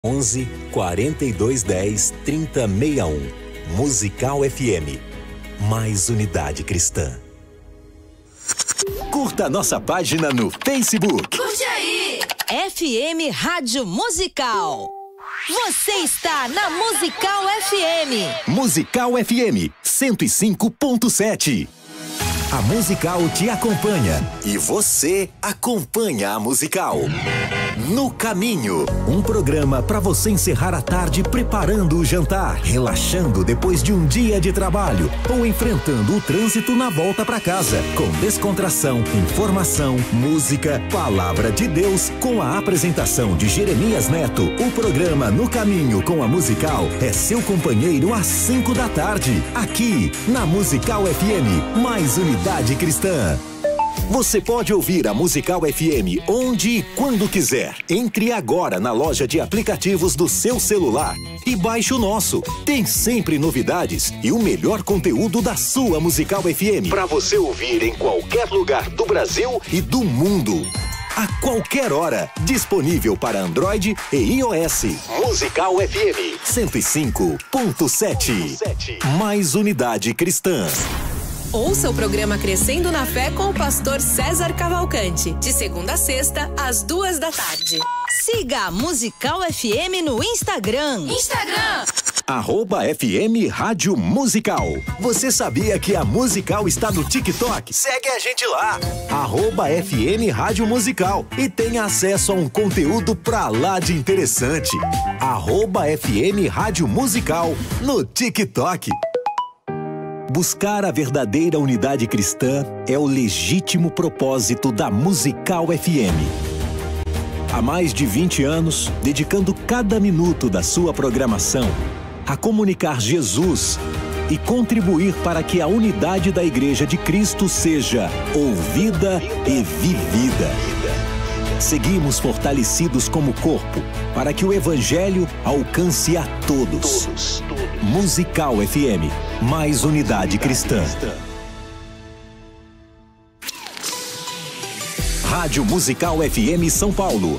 11 42 10 30 61. Musical FM. Mais unidade cristã. Curta nossa página no Facebook. Curte aí! FM Rádio Musical. Você está na Musical FM. Musical FM 105.7. A Musical te acompanha e você acompanha a Musical. No Caminho, um programa para você encerrar a tarde preparando o jantar, relaxando depois de um dia de trabalho ou enfrentando o trânsito na volta para casa, com descontração, informação, música, palavra de Deus, com a apresentação de Jeremias Neto. O programa No Caminho com a Musical é seu companheiro às 5 da tarde, aqui na Musical FM, mais unidade cristã. Você pode ouvir a Musical FM onde e quando quiser. Entre agora na loja de aplicativos do seu celular e baixe o nosso. Tem sempre novidades e o melhor conteúdo da sua Musical FM para você ouvir em qualquer lugar do Brasil e do mundo. A qualquer hora. Disponível para Android e iOS. Musical FM 105.7. Mais unidade cristã. Ouça o programa Crescendo na Fé com o pastor César Cavalcante, de segunda a sexta, às 2 da tarde. Siga a Musical FM no Instagram. @FM Rádio Musical. Você sabia que a Musical está no TikTok? Segue a gente lá. @FM Rádio Musical. E tenha acesso a um conteúdo pra lá de interessante. @FM Rádio Musical no TikTok. Buscar a verdadeira unidade cristã é o legítimo propósito da Musical FM. Há mais de 20 anos, dedicando cada minuto da sua programação a comunicar Jesus e contribuir para que a unidade da Igreja de Cristo seja ouvida e vivida. Seguimos fortalecidos como corpo para que o Evangelho alcance a todos. Musical FM, mais unidade cristã. Rádio Musical FM São Paulo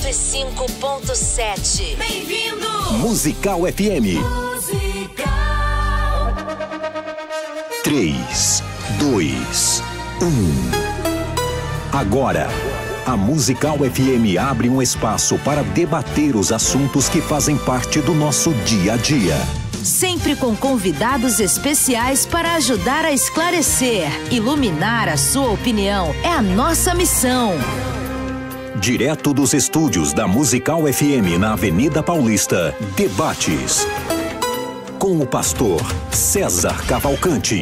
105.7. Bem-vindo! Musical FM. Musical. 3, 2, 1. Agora, a Musical FM abre um espaço para debater os assuntos que fazem parte do nosso dia a dia. Sempre com convidados especiais para ajudar a esclarecer, iluminar a sua opinião. É a nossa missão. Direto dos estúdios da Musical FM na Avenida Paulista, debates com o pastor César Cavalcante.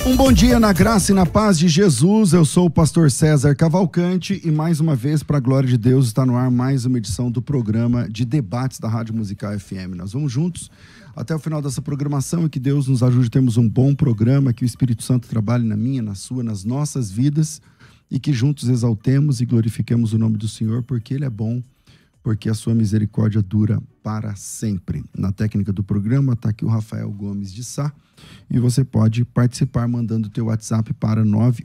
Um bom dia na graça e na paz de Jesus. Eu sou o pastor César Cavalcante e mais uma vez, para a glória de Deus, está no ar mais uma edição do programa de debates da Rádio Musical FM. Nós vamos juntos até o final dessa programação e que Deus nos ajude a termos um bom programa, que o Espírito Santo trabalhe na minha, na sua, nas nossas vidas e que juntos exaltemos e glorifiquemos o nome do Senhor, porque Ele é bom, porque a sua misericórdia dura para sempre. Na técnica do programa está aqui o Rafael Gomes de Sá e você pode participar mandando o teu WhatsApp para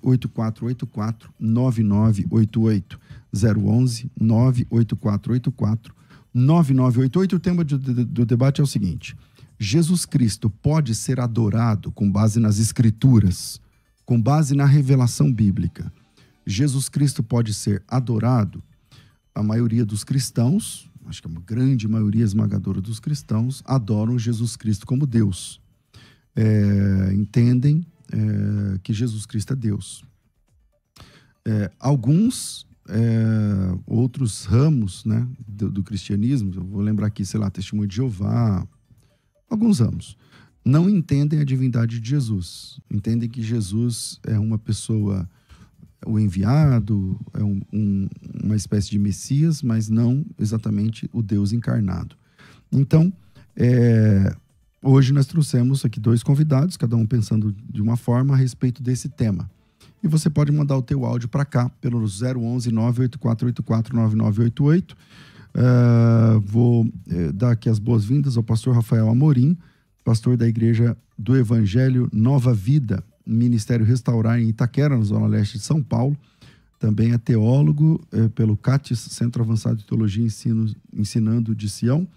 98484-9988, 011 98484-9988. O tema do debate é o seguinte: Jesus Cristo pode ser adorado com base nas Escrituras, com base na revelação bíblica? Jesus Cristo pode ser adorado? A maioria dos cristãos, acho que a grande maioria esmagadora dos cristãos, adoram Jesus Cristo como Deus. Entendem que Jesus Cristo é Deus. Alguns outros ramos, né, do cristianismo, eu vou lembrar aqui, sei lá, Testemunho de Jeová, alguns ramos, não entendem a divindade de Jesus. Entendem que Jesus é uma pessoa, o enviado, é uma espécie de Messias, mas não exatamente o Deus encarnado. Então, hoje nós trouxemos aqui dois convidados, cada um pensando de uma forma a respeito desse tema. E você pode mandar o teu áudio para cá, pelo 011 984849988. Vou dar aqui as boas-vindas ao pastor Rafael Amorim, pastor da Igreja do Evangelho Nova Vida, Ministério Restaurar em Itaquera, na Zona Leste de São Paulo. Também é teólogo pelo CATES, Centro Avançado de Teologia e Ensinando de Sião.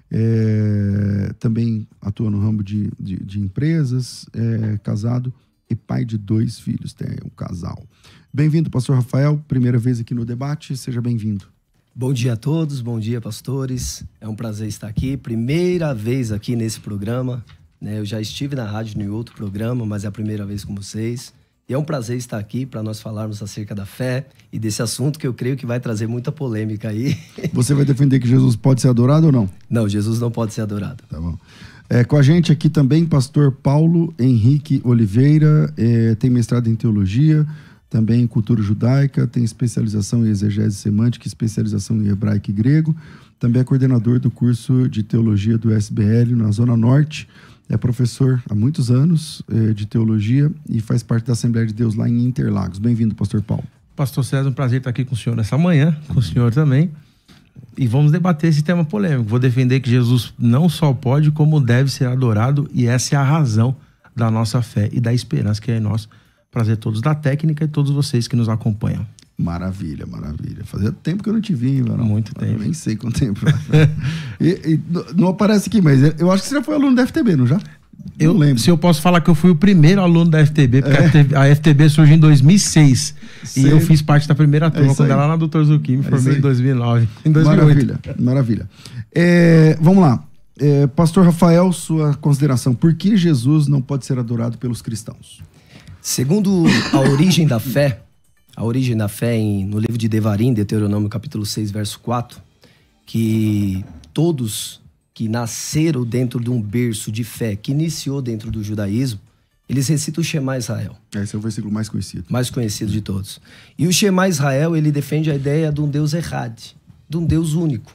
Também atua no ramo de empresas, casado e pai de 2 filhos, tem um casal. Bem-vindo, pastor Rafael, primeira vez aqui no debate, seja bem-vindo. Bom dia a todos, bom dia, pastores. É um prazer estar aqui, primeira vez aqui nesse programa. Eu já estive na rádio em outro programa, mas é a primeira vez com vocês. E é um prazer estar aqui para nós falarmos acerca da fé e desse assunto que eu creio que vai trazer muita polêmica aí. Você vai defender que Jesus pode ser adorado ou não? Não, Jesus não pode ser adorado. Tá bom. Com a gente aqui também, pastor Paulo Henrique Oliveira, tem mestrado em teologia, também em cultura judaica, tem especialização em exegese semântica, especialização em hebraico e grego, também é coordenador do curso de teologia do SBL na Zona Norte. É professor há muitos anos de teologia e faz parte da Assembleia de Deus lá em Interlagos. Bem-vindo, pastor Paulo. Pastor César, um prazer estar aqui com o senhor nessa manhã, com o senhor também. E vamos debater esse tema polêmico. Vou defender que Jesus não só pode, como deve ser adorado, e essa é a razão da nossa fé e da esperança que é em nós. Prazer todos da técnica e todos vocês que nos acompanham. Maravilha, maravilha. Fazia tempo que eu não te vi, mano. Muito tempo. Eu nem sei quanto tempo. Não aparece aqui, mas eu acho que você já foi aluno da FTB, não já? Eu lembro. Se eu posso falar que eu fui o primeiro aluno da FTB, porque a FTB surgiu em 2006. Sei. E eu fiz parte da primeira turma, quando era lá na Dr. Zucchini, me formei em 2009. Em 2008. Maravilha. Vamos lá. Pastor Rafael, sua consideração. Por que Jesus não pode ser adorado pelos cristãos? Segundo a origem da fé no livro de Devarim, Deuteronômio capítulo 6, verso 4, que todos que nasceram dentro de um berço de fé, que iniciou dentro do judaísmo, eles recitam o Shema Israel. Esse é o versículo mais conhecido. Mais conhecido de todos. E o Shema Israel, ele defende a ideia de um Deus Echad, de um Deus único.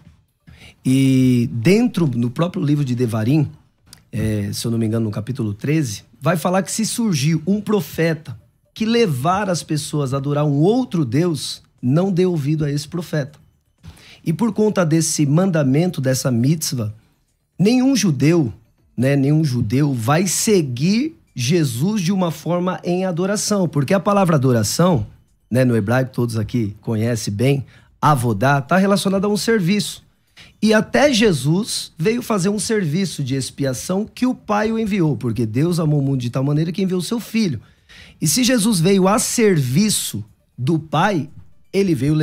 E no próprio livro de Devarim, se eu não me engano, no capítulo 13, vai falar que se surgir um profeta que levar as pessoas a adorar um outro Deus, não dê ouvido a esse profeta. E por conta desse mandamento, dessa mitzvah, nenhum judeu vai seguir Jesus de uma forma em adoração. Porque a palavra adoração, no hebraico, todos aqui conhecem bem, avodá, está relacionada a um serviço. E até Jesus veio fazer um serviço de expiação que o Pai o enviou, porque Deus amou o mundo de tal maneira que enviou o seu Filho. E se Jesus veio a serviço do Pai, ele veio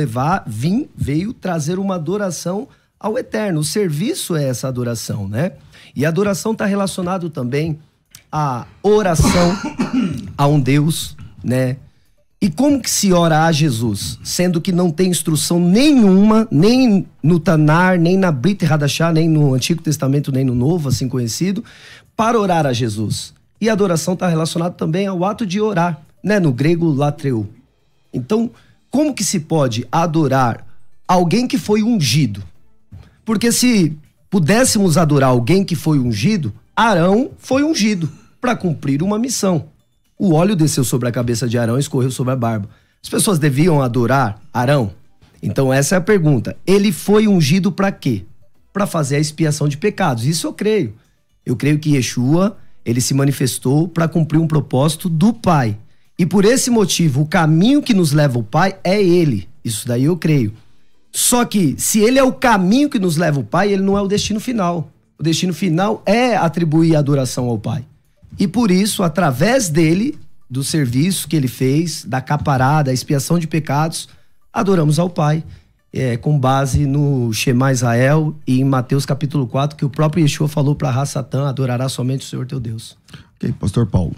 trazer uma adoração ao Eterno. O serviço é essa adoração, né? E a adoração está relacionado também à oração a um Deus, né? E como que se ora a Jesus? Sendo que não tem instrução nenhuma, nem no Tanar, nem na Brit Hadashah, nem no Antigo Testamento, nem no Novo, assim conhecido, para orar a Jesus. E a adoração está relacionada também ao ato de orar, né? No grego, latreu. Então, como que se pode adorar alguém que foi ungido? Porque se pudéssemos adorar alguém que foi ungido, Arão foi ungido para cumprir uma missão. O óleo desceu sobre a cabeça de Arão e escorreu sobre a barba. As pessoas deviam adorar Arão? Então essa é a pergunta. Ele foi ungido para quê? Para fazer a expiação de pecados. Isso eu creio. Eu creio que Yeshua, ele se manifestou para cumprir um propósito do Pai. E por esse motivo, o caminho que nos leva ao Pai é ele. Isso daí eu creio. Só que, se ele é o caminho que nos leva ao Pai, ele não é o destino final. O destino final é atribuir a adoração ao Pai. E por isso, através dele, do serviço que ele fez, da caparada, da expiação de pecados, adoramos ao Pai. Com base no Shema Israel e em Mateus capítulo 4, que o próprio Yeshua falou para a raça Satã: adorará somente o Senhor teu Deus. Ok, pastor Paulo.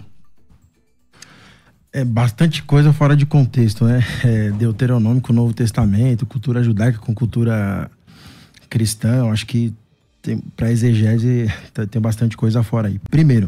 É bastante coisa fora de contexto, né? Deuteronômio com o Novo Testamento, cultura judaica com cultura cristã. Eu acho que para exegese tem bastante coisa fora aí. Primeiro,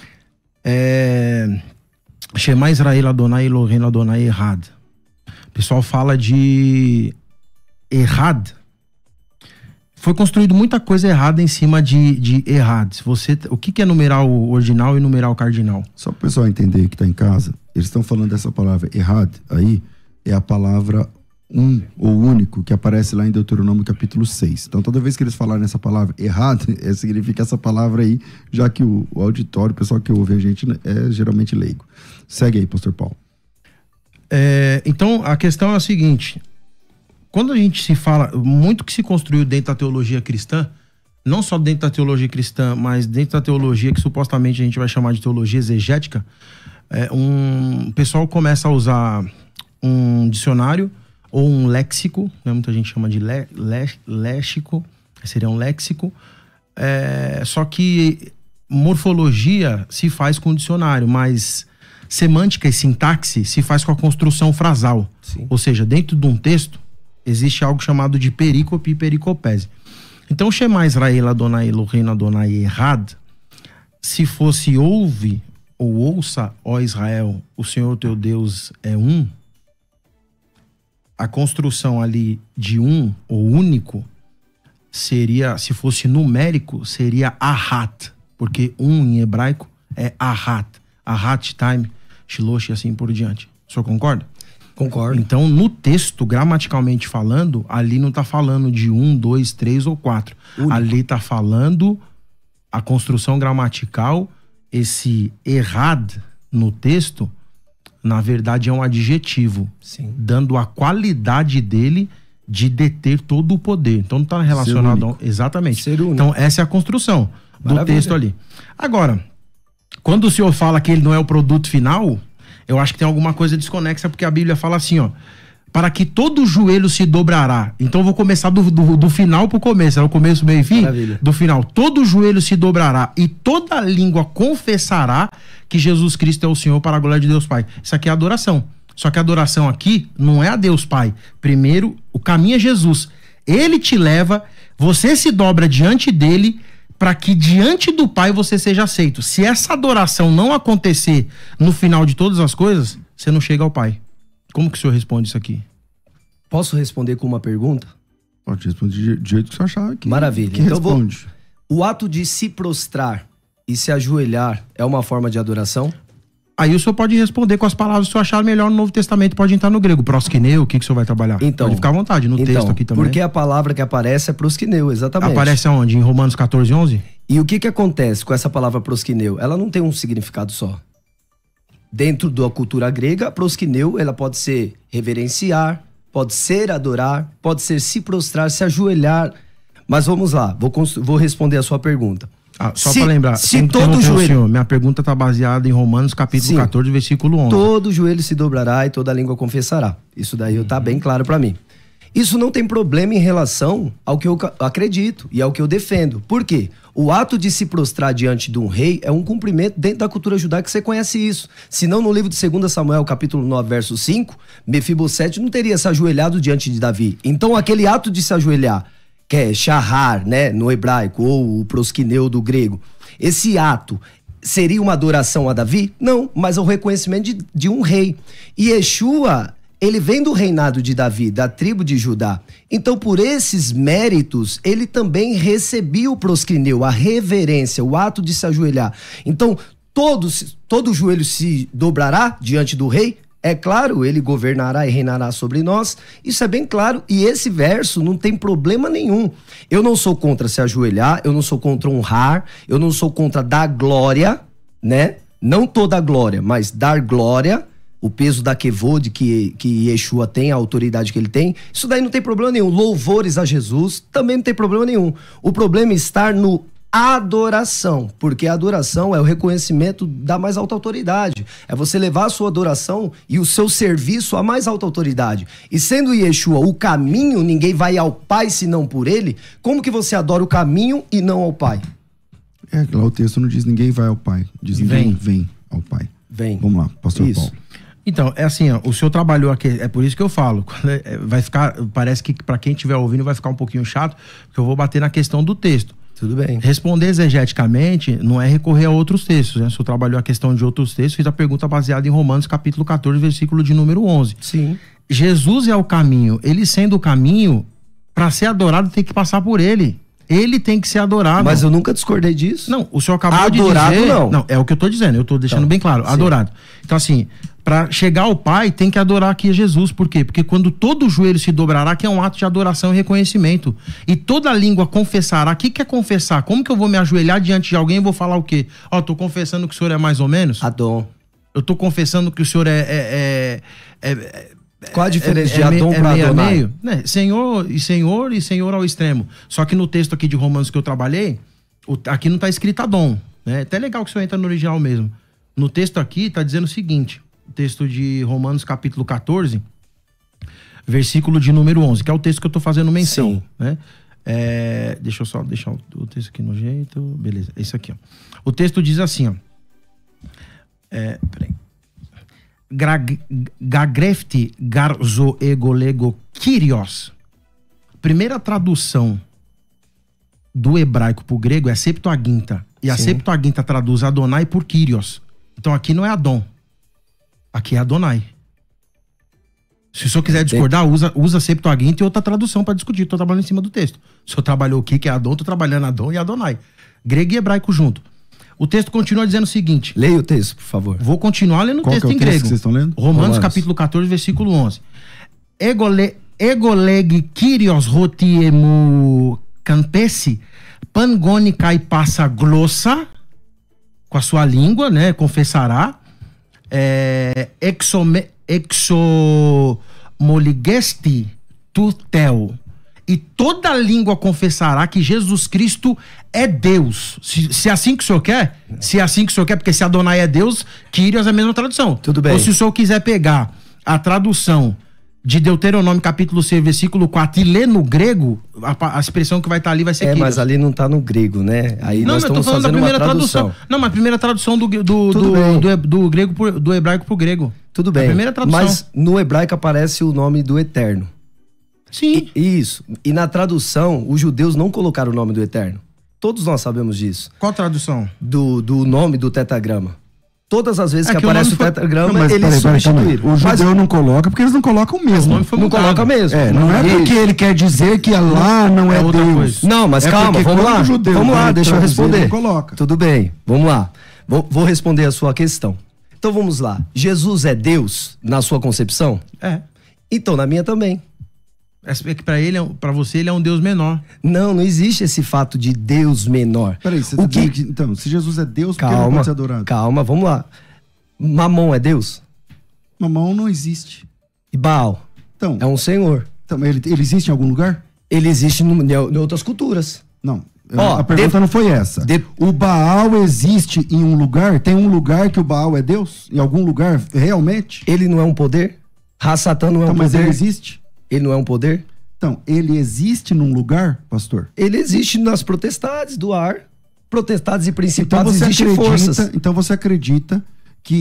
Shema Israel Adonai Elohim Adonai Errad. O pessoal fala de Errad. Foi construído muita coisa errada em cima de Errad. O que é numeral ordinal e numeral cardinal? Só para o pessoal entender que está em casa, eles estão falando dessa palavra Errad, aí é a palavra um ou único que aparece lá em Deuteronômio capítulo 6. Então toda vez que eles falarem essa palavra Errad, significa essa palavra aí, já que o auditório, o pessoal que ouve a gente é geralmente leigo. Segue aí, pastor Paulo. Então a questão é a seguinte: quando a gente se fala, muito que se construiu dentro da teologia cristã, não só dentro da teologia cristã, mas dentro da teologia que supostamente a gente vai chamar de teologia exegética, o pessoal começa a usar um dicionário ou um léxico, né? Muita gente chama de léxico, seria um léxico, só que morfologia se faz com o dicionário, mas semântica e sintaxe se faz com a construção frasal. Sim. Ou seja, dentro de um texto existe algo chamado de perícope e pericopese. Então, Shema Israel Adonai Elohim Adonai Errad, se fosse ouve ou ouça, ó Israel, o Senhor teu Deus é um, a construção ali de um ou único seria, se fosse numérico, seria Ahat, porque um em hebraico é Ahat. Ahat time, Shilosh e assim por diante. O senhor concorda? Concordo. Então, no texto, gramaticalmente falando, ali não está falando de 1, 2, 3 ou 4. Único. Ali está falando a construção gramatical, esse errad no texto, na verdade é um adjetivo. Sim. Dando a qualidade dele de deter todo o poder. Então não está relacionado... Exatamente. Ser único. Então essa é a construção do Maravilha. texto ali. Agora, quando o senhor fala que ele não é o produto final, eu acho que tem alguma coisa desconexa, porque a Bíblia fala assim, ó: para que todo joelho se dobrará. Então eu vou começar do final pro começo. É o começo, meio e fim? Maravilha. Do final. Todo joelho se dobrará e toda língua confessará que Jesus Cristo é o Senhor, para a glória de Deus Pai. Isso aqui é adoração. Só que a adoração aqui não é a Deus Pai. Primeiro, o caminho é Jesus. Ele te leva, você se dobra diante dele, para que diante do Pai você seja aceito. Se essa adoração não acontecer no final de todas as coisas, você não chega ao Pai. Como que o senhor responde isso aqui? Posso responder com uma pergunta? Pode responder do jeito que você achar aqui. Maravilha. Que Então responde. O ato de se prostrar e se ajoelhar é uma forma de adoração? Aí o senhor pode responder com as palavras que o senhor achar melhor no Novo Testamento. Pode entrar no grego. Proskineu, o que o senhor vai trabalhar? Então, pode ficar à vontade, no texto aqui também. Porque a palavra que aparece é proskineu, exatamente. Aparece aonde? Em Romanos 14, 11? E o que acontece com essa palavra proskineu? Ela não tem um significado só. Dentro da cultura grega, proskineu, ela pode ser reverenciar, pode ser adorar, pode ser se prostrar, se ajoelhar. Mas vamos lá, vou responder a sua pergunta. Só para lembrar, se todo joelho... senhor, minha pergunta está baseada em Romanos capítulo 14, versículo 11. Todo joelho se dobrará e toda língua confessará. Isso daí tá bem claro para mim. Isso não tem problema em relação ao que eu acredito e ao que eu defendo. Por quê? O ato de se prostrar diante de um rei é um cumprimento dentro da cultura judaica, você conhece isso. Senão, no livro de 2 Samuel, capítulo 9, verso 5, Mefibosete não teria se ajoelhado diante de Davi. Então, aquele ato de se ajoelhar, que é shahar, né, no hebraico, ou o proskineu do grego, esse ato seria uma adoração a Davi? Não, mas é o reconhecimento de um rei. E Yeshua, ele vem do reinado de Davi, da tribo de Judá. Então, por esses méritos, ele também recebia o proscrineu, a reverência, o ato de se ajoelhar. Então, todo joelho se dobrará diante do rei? É claro, ele governará e reinará sobre nós. Isso é bem claro. E esse verso não tem problema nenhum. Eu não sou contra se ajoelhar, eu não sou contra honrar, eu não sou contra dar glória, né? Não toda a glória, mas dar glória. O peso da Kevod que Yeshua tem, a autoridade que ele tem, isso daí não tem problema nenhum. Louvores a Jesus também não tem problema nenhum. O problema está no adoração, porque a adoração é o reconhecimento da mais alta autoridade. É você levar a sua adoração e o seu serviço à mais alta autoridade. E sendo Yeshua o caminho, ninguém vai ao Pai senão por ele, como que você adora o caminho e não ao Pai? Lá o texto não diz ninguém vai ao Pai, diz ninguém vem ao Pai. Vem. Vamos lá, pastor Paulo. Então, é assim, ó, o senhor trabalhou aqui, é por isso que eu falo, vai ficar, parece que para quem estiver ouvindo vai ficar um pouquinho chato, porque eu vou bater na questão do texto. Tudo bem. Responder exegeticamente não é recorrer a outros textos, né? O senhor trabalhou a questão de outros textos, fiz a pergunta baseada em Romanos capítulo 14, versículo de número 11. Sim. Jesus é o caminho, ele sendo o caminho, para ser adorado tem que passar por ele. Ele tem que ser adorado. Mas eu nunca discordei disso. Não, o senhor acabou adorado, de dizer... não. Não, é o que eu tô dizendo, eu tô deixando bem claro, sim. Adorado. Então assim, para chegar ao Pai tem que adorar aqui Jesus, por quê? Porque quando todo joelho se dobrará, que é um ato de adoração e reconhecimento, e toda língua confessará. O que é confessar? Como que eu vou me ajoelhar diante de alguém e vou falar o quê? Ó, tô confessando que o senhor é mais ou menos? Adon. Eu tô confessando que o senhor Qual a diferença de Adon para Adonai? Meio, né? Senhor e Senhor ao extremo. Só que no texto aqui de Romanos que eu trabalhei, aqui não tá escrito Adon, né? Até legal que o senhor entra no original mesmo. No texto aqui tá dizendo o seguinte, o texto de Romanos capítulo 14, versículo de número 11, que é o texto que eu tô fazendo menção. Sim. Né? Deixa eu só deixar o texto aqui no jeito, beleza, é isso aqui, ó. O texto diz assim, ó. Peraí. Gagrefti garzo egolego kyrios. Primeira tradução do hebraico pro grego é Septuaginta. E a Septuaginta traduz Adonai por Kyrios. Então aqui não é Adon. Aqui é Adonai. Se o senhor quiser discordar, usa Septuaginta e outra tradução para discutir. Tô trabalhando em cima do texto. O senhor trabalhou o que é Adon, tô trabalhando Adon e Adonai. Grego e hebraico junto. O texto continua dizendo o seguinte. Leia o texto, por favor. Vou continuar lendo o texto em grego. Que vocês estão lendo? Romanos capítulo 14, versículo 11. Egoleg kyrios rotiemu campesi pangoni kai passa glossa, com a sua língua, né, confessará, exomoligesti tutel, e toda língua confessará que Jesus Cristo é Deus. Se é assim que o senhor quer, porque se Adonai é Deus, Kyrios é a mesma tradução. Tudo bem. Ou se o senhor quiser pegar a tradução de Deuteronômio capítulo 6, versículo 4 e ler no grego, a expressão que vai estar ali vai ser Kyrios. Mas ali não está no grego, né? Aí nós estamos fazendo uma tradução. Não, mas a primeira tradução do grego do hebraico pro grego. Tudo bem. A primeira tradução. Mas no hebraico aparece o nome do Eterno. Sim. Isso. E na tradução, os judeus não colocaram o nome do Eterno. Todos nós sabemos disso. Qual tradução? Do nome do tetragrama. Todas as vezes que aparece o tetragrama, eles substituíram. O judeu não coloca porque eles não colocam mesmo. Não coloca mesmo. Não é porque ele quer dizer que Allah não é Deus. Não, mas calma, vamos lá. Vamos lá, deixa eu responder. Tudo bem, vamos lá. Vou responder a sua questão. Então vamos lá. Jesus é Deus na sua concepção? É. Então na minha também. É que pra você ele é um Deus menor. Não existe esse fato de Deus menor. Peraí, você tá dizendo que, então, se Jesus é Deus, por que ele não pode ser adorado? Calma, vamos lá. Mamon é Deus? Mamon não existe. E Baal? Então, é um senhor. Então, ele existe em algum lugar? Ele existe em outras culturas. Não. A pergunta não foi essa. O Baal existe em um lugar? Tem um lugar que o Baal é Deus? Em algum lugar, realmente? Ele não é um poder? Ra-Satã não é um poder? Mas ele existe? Ele não é um poder? Então, ele existe num lugar, pastor? Ele existe nas potestades do ar. Potestades e principados existem forças. Então você acredita que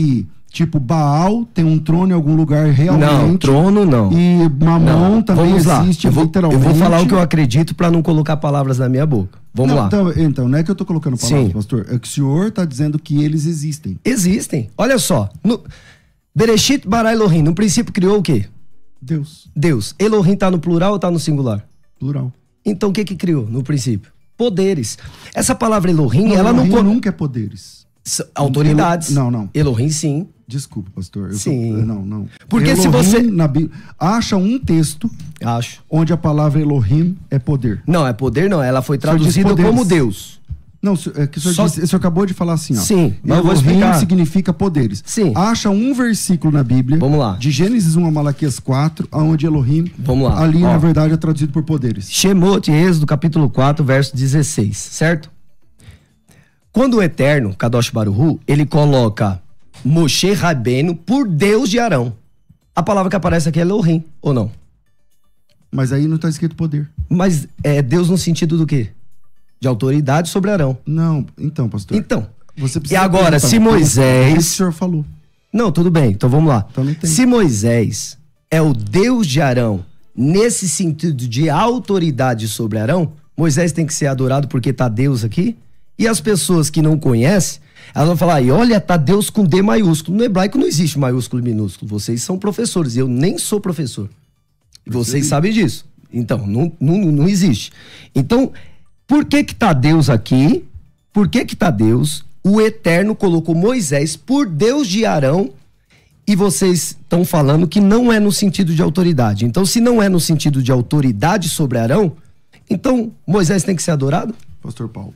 Tipo, Baal tem um trono em algum lugar realmente. Não, trono não. E Mamon também existe, literalmente. Eu vou falar o que eu acredito para não colocar palavras na minha boca. Vamos lá. Então, não é que eu tô colocando palavras, pastor. É que o senhor tá dizendo que eles existem. Existem. Olha só. Bereshit bara Elohim. No princípio criou o quê? Deus. Elohim tá no plural ou tá no singular? Plural. Então o que criou no princípio? Poderes. Essa palavra Elohim, Elohim nunca é poderes. Autoridades. Não. Elohim, sim. Desculpa, pastor. Sim. Não. Porque Elohim, se você... na Bíblia, acha um texto onde a palavra Elohim é poder. Não, é poder não. Ela foi traduzida como Deus. Não, é que o senhor acabou de falar assim, ó. Sim, mas eu vou Elohim explicar. significa poderes. Sim. Acha um versículo na Bíblia. Vamos lá. De Gênesis 1 a Malaquias 4, onde Elohim, vamos lá. Ali, na verdade, é traduzido por poderes. Shemot, Êxodo, capítulo 4, verso 16, certo? Quando o Eterno, Kadosh Baruch Hu, ele coloca Moshe Rabbeinu por Deus de Arão. A palavra que aparece aqui é Elohim, ou não? Mas aí não está escrito poder. Mas é Deus no sentido do quê? De autoridade sobre Arão. Não, então, pastor. Então, você e agora, se Moisés... O senhor falou. Não, tudo bem, então vamos lá. Então não tem. Se Moisés é o Deus de Arão, nesse sentido de autoridade sobre Arão, Moisés tem que ser adorado porque tá Deus aqui? E as pessoas que não conhecem, elas vão falar, olha, tá Deus com D maiúsculo. No hebraico não existe maiúsculo e minúsculo. Vocês são professores, eu nem sou professor. E vocês sabem disso. Então, não existe. Então, por que tá Deus aqui? Por que tá Deus? O Eterno colocou Moisés por Deus de Arão e vocês estão falando que não é no sentido de autoridade. Então, se não é no sentido de autoridade sobre Arão, então Moisés tem que ser adorado? Pastor Paulo.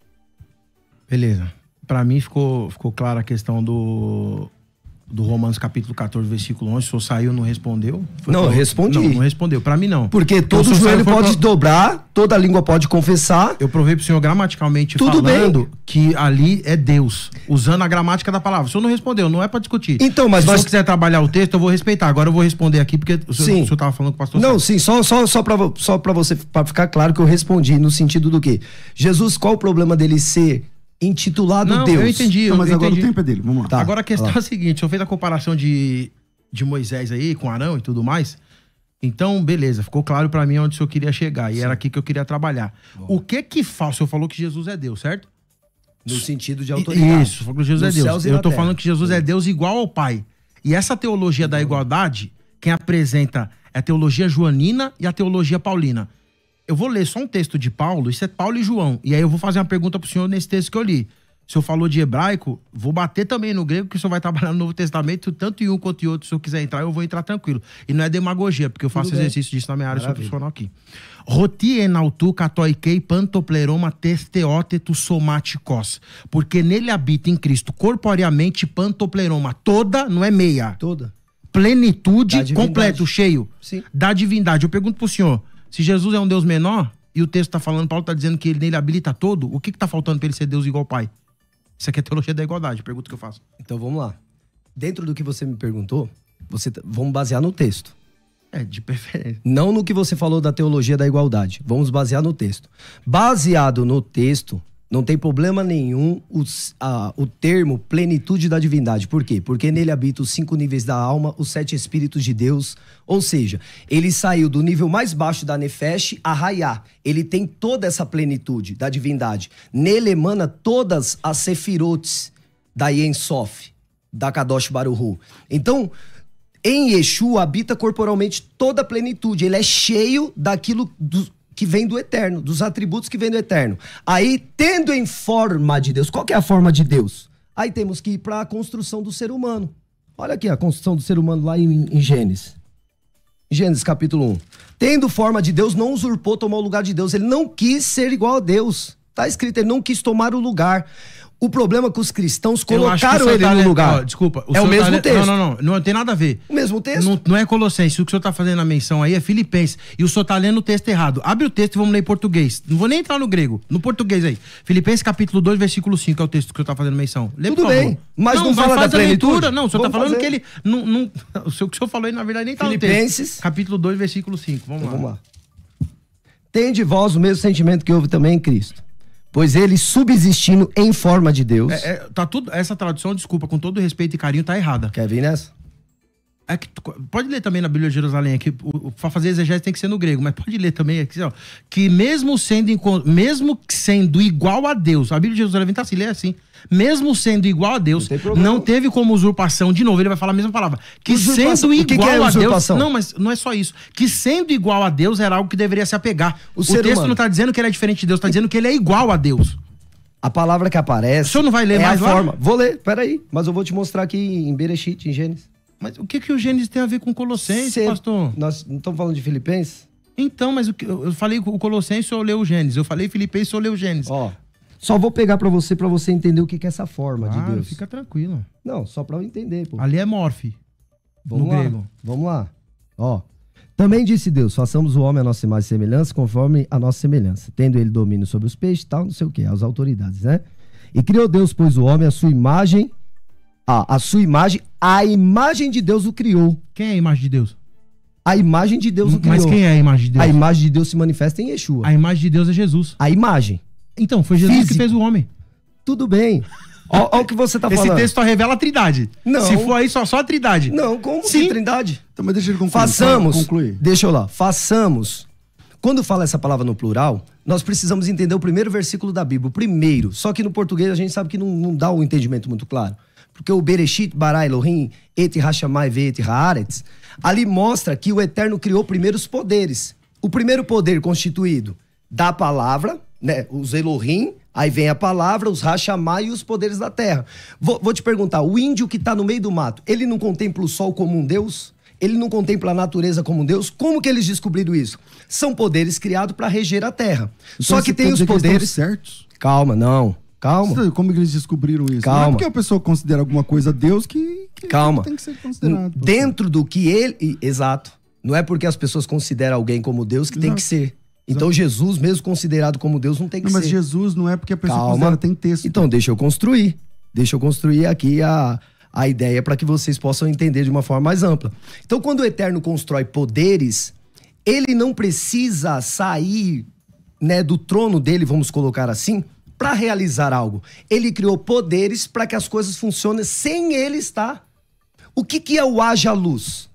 Beleza. Pra mim ficou clara a questão do Romanos capítulo 14, versículo 11. O senhor saiu, não respondeu? Eu respondi. Não respondeu. Pra mim, não. Porque todo joelho pode dobrar, toda língua pode confessar. Eu provei pro senhor gramaticalmente falando que ali é Deus, usando a gramática da palavra. O senhor não respondeu, não é pra discutir. Então, mas se o senhor quiser trabalhar o texto, eu vou respeitar. Agora eu vou responder aqui, porque o senhor tava falando com o pastor. Não, sim, só pra você, pra ficar claro que eu respondi no sentido do quê? Jesus, qual o problema dele ser intitulado Deus? Eu entendi. Mas agora o tempo é dele, vamos lá. Tá, agora a questão é a seguinte, o senhor fez a comparação de Moisés aí com Arão e tudo mais, então beleza, ficou claro pra mim onde o senhor queria chegar, e era aqui que eu queria trabalhar. O que faz? O senhor falou que Jesus é Deus, certo? No sentido de autoridade. Isso, falou que Jesus é Deus. Eu tô falando que Jesus é Deus igual ao Pai. E essa teologia da igualdade, quem apresenta é a teologia joanina e a teologia paulina. Eu vou ler só um texto de Paulo, isso é Paulo e João. E aí eu vou fazer uma pergunta pro senhor nesse texto que eu li. O senhor falou de hebraico, vou bater também no grego, que o senhor vai trabalhar no Novo Testamento, tanto em um quanto em outro. Se eu quiser entrar, eu vou entrar tranquilo. E não é demagogia, porque eu faço exercício disso na minha área profissional aqui. Roti enautu katoikei pantopleroma testeóteto somatikos. Porque nele habita em Cristo corporeamente pantopleroma. Toda, não é meia. Toda. Plenitude, completo, cheio. Sim. Da divindade. Eu pergunto pro senhor, se Jesus é um Deus menor, e o texto tá falando, Paulo tá dizendo que ele nele habilita todo, o que tá faltando pra ele ser Deus igual ao Pai? Isso aqui é teologia da igualdade, pergunta que eu faço. Então vamos lá. Dentro do que você me perguntou, vamos basear no texto. De preferência. Não no que você falou da teologia da igualdade. Vamos basear no texto. Baseado no texto, não tem problema nenhum o termo plenitude da divindade. Por quê? Porque nele habita os 5 níveis da alma, os 7 espíritos de Deus. Ou seja, ele saiu do nível mais baixo da Nefesh a Hayá. Ele tem toda essa plenitude da divindade. Nele emana todas as sefirotes da Yen Sof, da Kadosh Baruch Hu. Então, em Yeshua habita corporalmente toda a plenitude. Ele é cheio daquilo que vem do Eterno, dos atributos que vem do Eterno. Aí, tendo em forma de Deus, qual que é a forma de Deus? Aí temos que ir para a construção do ser humano. Olha aqui a construção do ser humano lá em Gênesis. Gênesis capítulo 1. Tendo forma de Deus, não usurpou, tomou o lugar de Deus. Ele não quis ser igual a Deus. Está escrito, ele não quis tomar o lugar. O problema é que os cristãos colocaram ele no lugar. Desculpa. É o mesmo texto. Não tem nada a ver. O mesmo texto? Não é Colossenses. O que o senhor está fazendo a menção aí é Filipenses. E o senhor está lendo o texto errado. Abre o texto e vamos ler em português. Não vou nem entrar no grego. No português aí. Filipenses capítulo 2, versículo 5 é o texto que o senhor está fazendo menção. Lê, tudo bem. Mas não fala da plenitude? Não, o senhor está falando que ele... o que o senhor falou aí, na verdade, nem está no texto. Filipenses. Capítulo 2, versículo 5. Vamos lá. Tem de vós o mesmo sentimento que houve também em Cristo. Pois ele, subsistindo em forma de Deus... Tá tudo, essa tradução, desculpa, com todo respeito e carinho, tá errada. Quer vir nessa? Pode ler também na Bíblia de Jerusalém aqui, para fazer exegese tem que ser no grego, mas pode ler também aqui, ó, que mesmo sendo igual a Deus, a Bíblia de Jerusalém tá assim, lê assim, mesmo sendo igual a Deus, não teve como usurpação, de novo, ele vai falar a mesma palavra, que sendo igual a Deus, não, mas não é só isso, que sendo igual a Deus era algo que deveria se apegar. O texto não tá dizendo que ele é diferente de Deus, tá dizendo que ele é igual a Deus. A palavra que aparece... O senhor não vai ler mais a lá? forma. Vou ler, peraí, mas eu vou te mostrar aqui em Bereshit, em Gênesis. Mas o que o Gênesis tem a ver com Colossenses, pastor? Nós não estamos falando de Filipenses? Então, mas eu falei o Colossenses, eu leu o Gênesis. Eu falei Filipenses, eu leu o Gênesis. Ó, só vou pegar pra você entender o que é essa forma de Deus. Fica tranquilo. Não, só pra eu entender, pô. Ali é morfe, no grego. Vamos lá. Ó, também disse Deus, façamos o homem a nossa imagem e semelhança, conforme a nossa semelhança, tendo ele domínio sobre os peixes e tal, não sei o que, as autoridades, né? E criou Deus, pois, o homem, a sua imagem... a imagem de Deus o criou. Quem é a imagem de Deus? A imagem de Deus o criou. Mas quem é a imagem de Deus? A imagem de Deus se manifesta em Yeshua. A imagem de Deus é Jesus. A imagem. Então, foi Jesus que fez o homem. Tudo bem. Ó o que você tá falando. Esse texto só revela a trindade. Não. Se for aí, só a trindade. Não, como Sim. que trindade? Então, mas deixa ele concluir. Façamos. Deixa eu lá. Façamos. Quando fala essa palavra no plural, nós precisamos entender o primeiro versículo da Bíblia. O primeiro. Só que no português a gente sabe que não dá um entendimento muito claro. Porque o Bereshit, bara Elohim, et hashamai ve'et haaretz, ali mostra que o Eterno criou primeiro os poderes. O primeiro poder constituído da palavra, né, os Elohim, aí vem a palavra, os hashamai e os poderes da terra. Vou te perguntar, o índio que está no meio do mato, ele não contempla o sol como um Deus? Ele não contempla a natureza como um Deus? Como que eles descobriram isso? São poderes criados para reger a terra. Então, só que tem os poderes... certos? Calma, não. Calma. Como que eles descobriram isso? Calma. Não é porque a pessoa considera alguma coisa Deus que Calma. tem que ser considerado. Dentro do que ele... Exato. Não é porque as pessoas consideram alguém como Deus que tem que ser. Então Jesus, mesmo considerado como Deus, não tem que ser. Mas Jesus não é porque a pessoa considera, tem texto. Então deixa eu construir. Deixa eu construir aqui a ideia para que vocês possam entender de uma forma mais ampla. Então quando o Eterno constrói poderes, ele não precisa sair, né, do trono dele, vamos colocar assim, para realizar algo. Ele criou poderes para que as coisas funcionem sem ele estar. O que é o haja luz?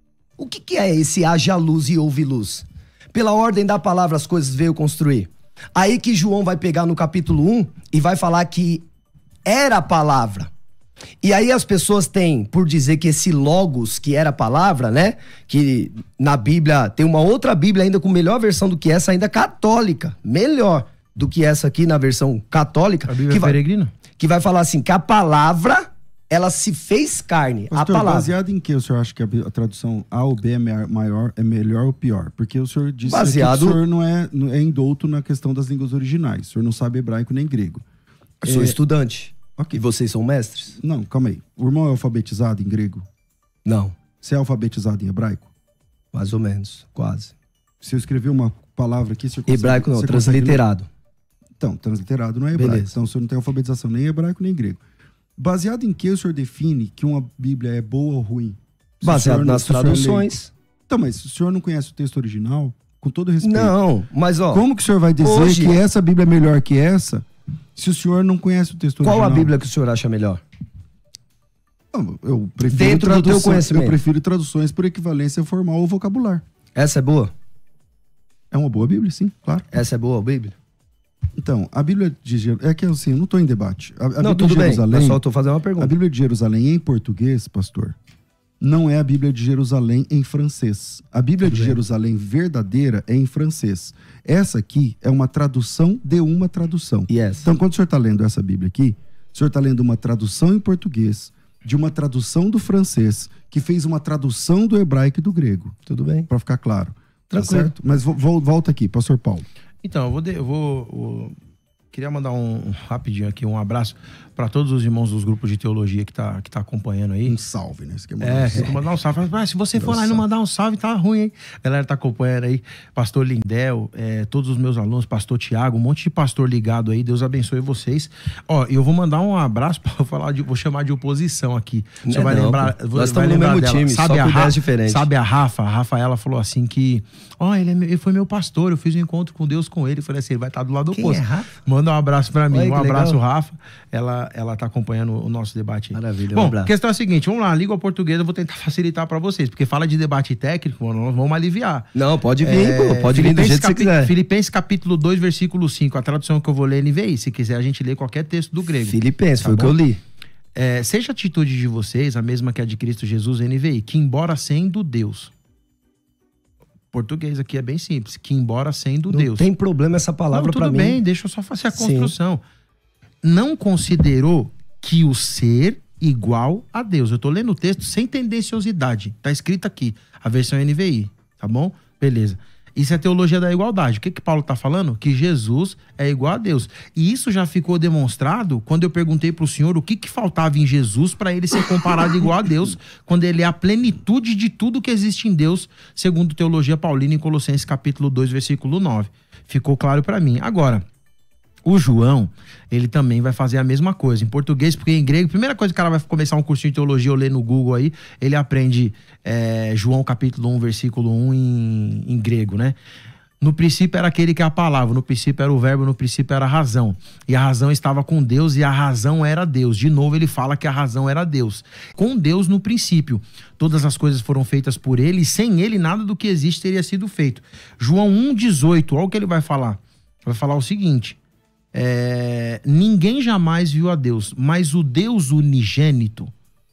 O que é esse haja luz e houve luz? Pela ordem da palavra as coisas veio construir. Aí que João vai pegar no capítulo 1 e vai falar que era a palavra. E aí as pessoas têm, por dizer que esse logos, que era a palavra, né? Que na Bíblia, tem uma outra Bíblia ainda com melhor versão do que essa, ainda católica. Melhor do que essa aqui na versão católica. A Bíblia peregrina? Que vai falar assim, que a palavra, ela se fez carne. Pastor, a palavra. Baseado em que o senhor acha que a tradução A ou B é maior, é melhor ou pior? Porque o senhor disse que o senhor não é indouto na questão das línguas originais. O senhor não sabe hebraico nem grego. Eu sou estudante. Okay. E vocês são mestres? Não, calma aí. O irmão é alfabetizado em grego? Não. Você é alfabetizado em hebraico? Mais ou menos, quase. Se eu escrever uma palavra aqui... Hebraico não, transliterado. Então, transliterado não é hebraico. Beleza. Então o senhor não tem alfabetização nem hebraico nem grego. Baseado em que o senhor define que uma Bíblia é boa ou ruim? Baseado nas traduções. Então, mas se o senhor não conhece o texto original, com todo respeito... Não, mas ó... Como que o senhor vai dizer que essa Bíblia é melhor que essa... se o senhor não conhece o texto original? Qual a Bíblia que o senhor acha melhor? Eu prefiro dentro do teu conhecimento. Eu prefiro traduções por equivalência formal ou vocabular. Essa é boa? É uma boa Bíblia, sim, claro. Essa é boa a Bíblia? Então, a Bíblia de Jerusalém... É que assim, eu não estou em debate. Não, tudo bem, eu só estou fazendo uma pergunta. A Bíblia de Jerusalém em português, pastor, não é a Bíblia de Jerusalém em francês. A Bíblia de Jerusalém verdadeira é em francês. Essa aqui é uma tradução de uma tradução. Yes. Então, quando o senhor está lendo essa Bíblia aqui, o senhor está lendo uma tradução em português, de uma tradução do francês, que fez uma tradução do hebraico e do grego. Tudo bem. Para ficar claro. Tranquilo. Tá certo? Mas volta aqui, pastor Paulo. Então, eu vou queria mandar rapidinho aqui um abraço para todos os irmãos dos grupos de teologia que tá acompanhando aí. Um salve, né? Você quer mandar um salve. Mas se você for lá e não mandar um salve, tá ruim, hein? A galera tá acompanhando aí. Pastor Lindel, todos os meus alunos, pastor Tiago, um monte de pastor ligado aí. Deus abençoe vocês. Ó, eu vou mandar um abraço para falar vou chamar de oposição aqui. Você vai lembrar. Nós estamos no mesmo time, sabe, só com ideias diferentes. Sabe a Rafaela falou assim que, ele foi meu pastor, eu fiz um encontro com Deus com ele. Eu falei assim, ele vai estar do lado oposto. Manda um abraço pra mim. Um abraço, Rafa. Ela tá acompanhando o nosso debate aí. Maravilha, Bom, a questão é a seguinte, vamos lá, a língua portuguesa eu vou tentar facilitar pra vocês, porque fala de debate técnico, nós vamos aliviar. Não, pode vir, pode vir do jeito que você quiser. Filipenses capítulo 2, versículo 5, a tradução que eu vou ler NVI, se quiser a gente lê qualquer texto do grego. Filipenses, foi o que eu li. Seja a atitude de vocês a mesma que a de Cristo Jesus, NVI, que embora sendo Deus, português aqui é bem simples, que embora sendo Deus. Não tem problema essa palavra pra mim. Tudo bem, deixa eu só fazer a construção. Não considerou que o ser igual a Deus. Eu tô lendo o texto sem tendenciosidade. Tá escrito aqui, a versão NVI, tá bom? Beleza. Isso é teologia da igualdade. O que Paulo tá falando? Que Jesus é igual a Deus. E isso já ficou demonstrado quando eu perguntei pro senhor o que faltava em Jesus para ele ser comparado igual a Deus, quando ele é a plenitude de tudo que existe em Deus, segundo teologia paulina em Colossenses capítulo 2, versículo 9. Ficou claro para mim. Agora, o João, ele também vai fazer a mesma coisa em português, porque em grego, a primeira coisa que o cara vai começar um cursinho de teologia ou ler no Google aí, ele aprende João capítulo 1, versículo 1 em grego, né? No princípio era aquele que é a palavra, no princípio era o verbo, no princípio era a razão. E a razão estava com Deus e a razão era Deus. De novo ele fala que a razão era Deus. Com Deus no princípio. Todas as coisas foram feitas por ele e sem ele nada do que existe teria sido feito. João 1,18, olha o que ele vai falar. Vai falar o seguinte... ninguém jamais viu a Deus, mas o Deus unigênito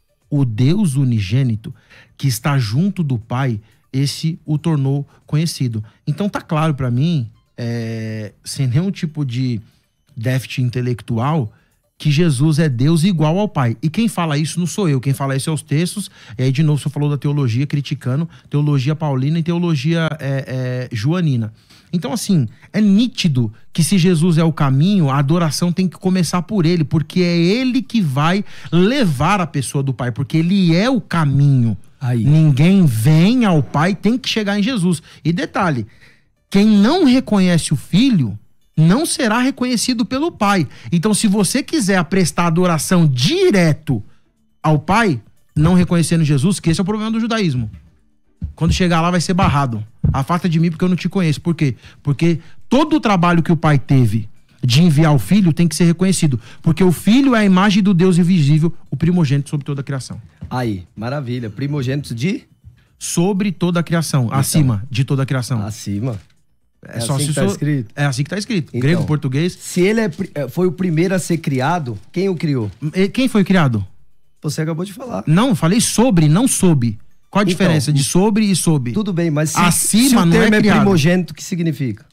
que está junto do Pai, esse o tornou conhecido. Então tá claro para mim, sem nenhum tipo de déficit intelectual, que Jesus é Deus igual ao Pai. E quem fala isso não sou eu, quem fala isso é os textos. E aí de novo você falou da teologia criticando, teologia paulina e teologia joanina. Então, assim, é nítido que se Jesus é o caminho, a adoração tem que começar por ele, porque é ele que vai levar a pessoa do Pai, porque ele é o caminho. Aí. Ninguém vem ao Pai, tem que chegar em Jesus. E detalhe, quem não reconhece o Filho, não será reconhecido pelo Pai. Então, se você quiser prestar adoração direto ao Pai, não reconhecendo Jesus, que esse é o problema do judaísmo. Quando chegar lá vai ser barrado. Afasta de mim porque eu não te conheço. Por quê? Porque todo o trabalho que o Pai teve de enviar o Filho tem que ser reconhecido. Porque o Filho é a imagem do Deus invisível, o primogênito sobre toda a criação. Aí, maravilha. Primogênito de? Sobre toda a criação. Então, acima de toda a criação. Acima. É só assim que tá escrito. É assim que tá escrito. Então, grego, português. Se ele foi o primeiro a ser criado, quem o criou? Quem foi criado? Você acabou de falar. Não, falei sobre, não sob. Qual a diferença de sobre e sob? Tudo bem, mas se o termo não é criado. Primogênito, o que significa?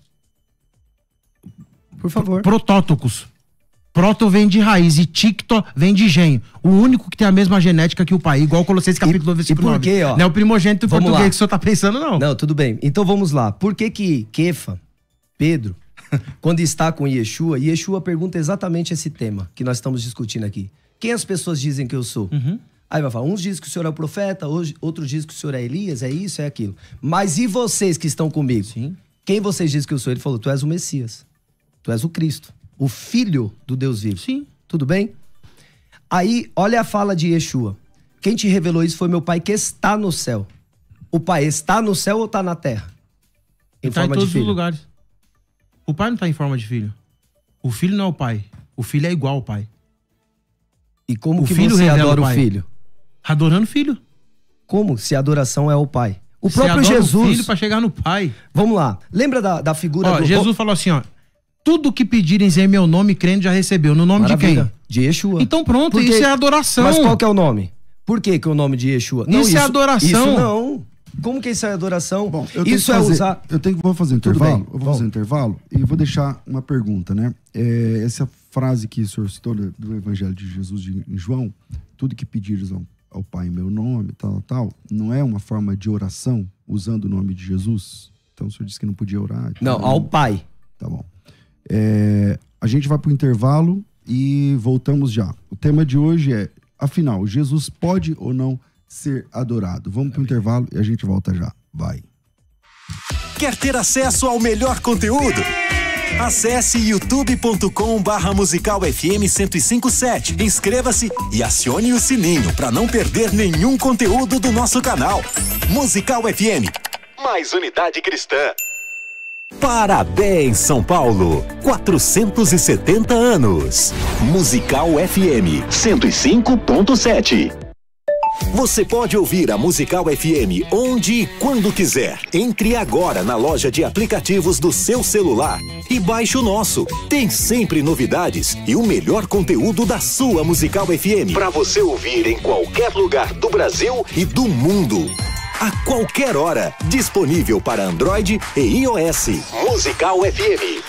Por favor. Protótocos. Proto vem de raiz e ticto vem de gênio. O único que tem a mesma genética que o pai, igual Colossenses capítulo 2, versículo 9. E por quê, ó? Não é o primogênito português que o senhor tá pensando, não. Não, tudo bem. Então vamos lá. Por que Kefa, Pedro, quando está com Yeshua pergunta exatamente esse tema que nós estamos discutindo aqui. Quem as pessoas dizem que eu sou? Aí vai falar, uns dizem que o senhor é o profeta, outros dizem que o senhor é Elias, é isso, é aquilo. Mas e vocês que estão comigo? Sim. Quem vocês dizem que eu sou? Ele falou, tu és o Messias, tu és o Cristo, o Filho do Deus vivo. Sim. Tudo bem? Aí, olha a fala de Yeshua. Quem te revelou isso foi meu Pai que está no céu. O Pai está no céu ou está na terra? Em forma de filho? Está em todos os lugares. O Pai não está em forma de filho. O Filho não é o Pai. O Filho é igual ao Pai. E como que você adora o Filho? Adorando o Filho. Como? Se a adoração é o Pai. O próprio próprio Jesus. O Filho para chegar no Pai. Vamos lá. Lembra da figura do... Jesus falou assim, ó. Tudo que pedirem em meu nome, crendo já recebeu. No nome Maravilha. de quem? De Yeshua. Então pronto, isso é adoração. Mas qual que é o nome? Por que o nome de Yeshua? Não, isso é adoração. Isso não. Como que isso é adoração? Bom, isso é usar... Vou fazer um intervalo. Eu vou fazer um intervalo e vou deixar uma pergunta, né? Essa frase que o senhor citou do Evangelho de Jesus em João, tudo que pedires ao Pai em meu nome, tal, não é uma forma de oração usando o nome de Jesus? Então o senhor disse que não podia orar. Não, ao Pai. Tá bom. A gente vai pro intervalo e voltamos já. O tema de hoje é, afinal, Jesus pode ou não ser adorado? Vamos para o intervalo e a gente volta já. Vai. Quer ter acesso ao melhor conteúdo? Acesse youtube.com/Musical FM 1057. Inscreva-se e acione o sininho para não perder nenhum conteúdo do nosso canal. Musical FM, mais unidade cristã. Parabéns, São Paulo! 470 anos. Musical FM 105.7. Você pode ouvir a Musical FM onde e quando quiser. Entre agora na loja de aplicativos do seu celular e baixe o nosso. Tem sempre novidades e o melhor conteúdo da sua Musical FM para você ouvir em qualquer lugar do Brasil e do mundo. A qualquer hora, disponível para Android e iOS. Musical FM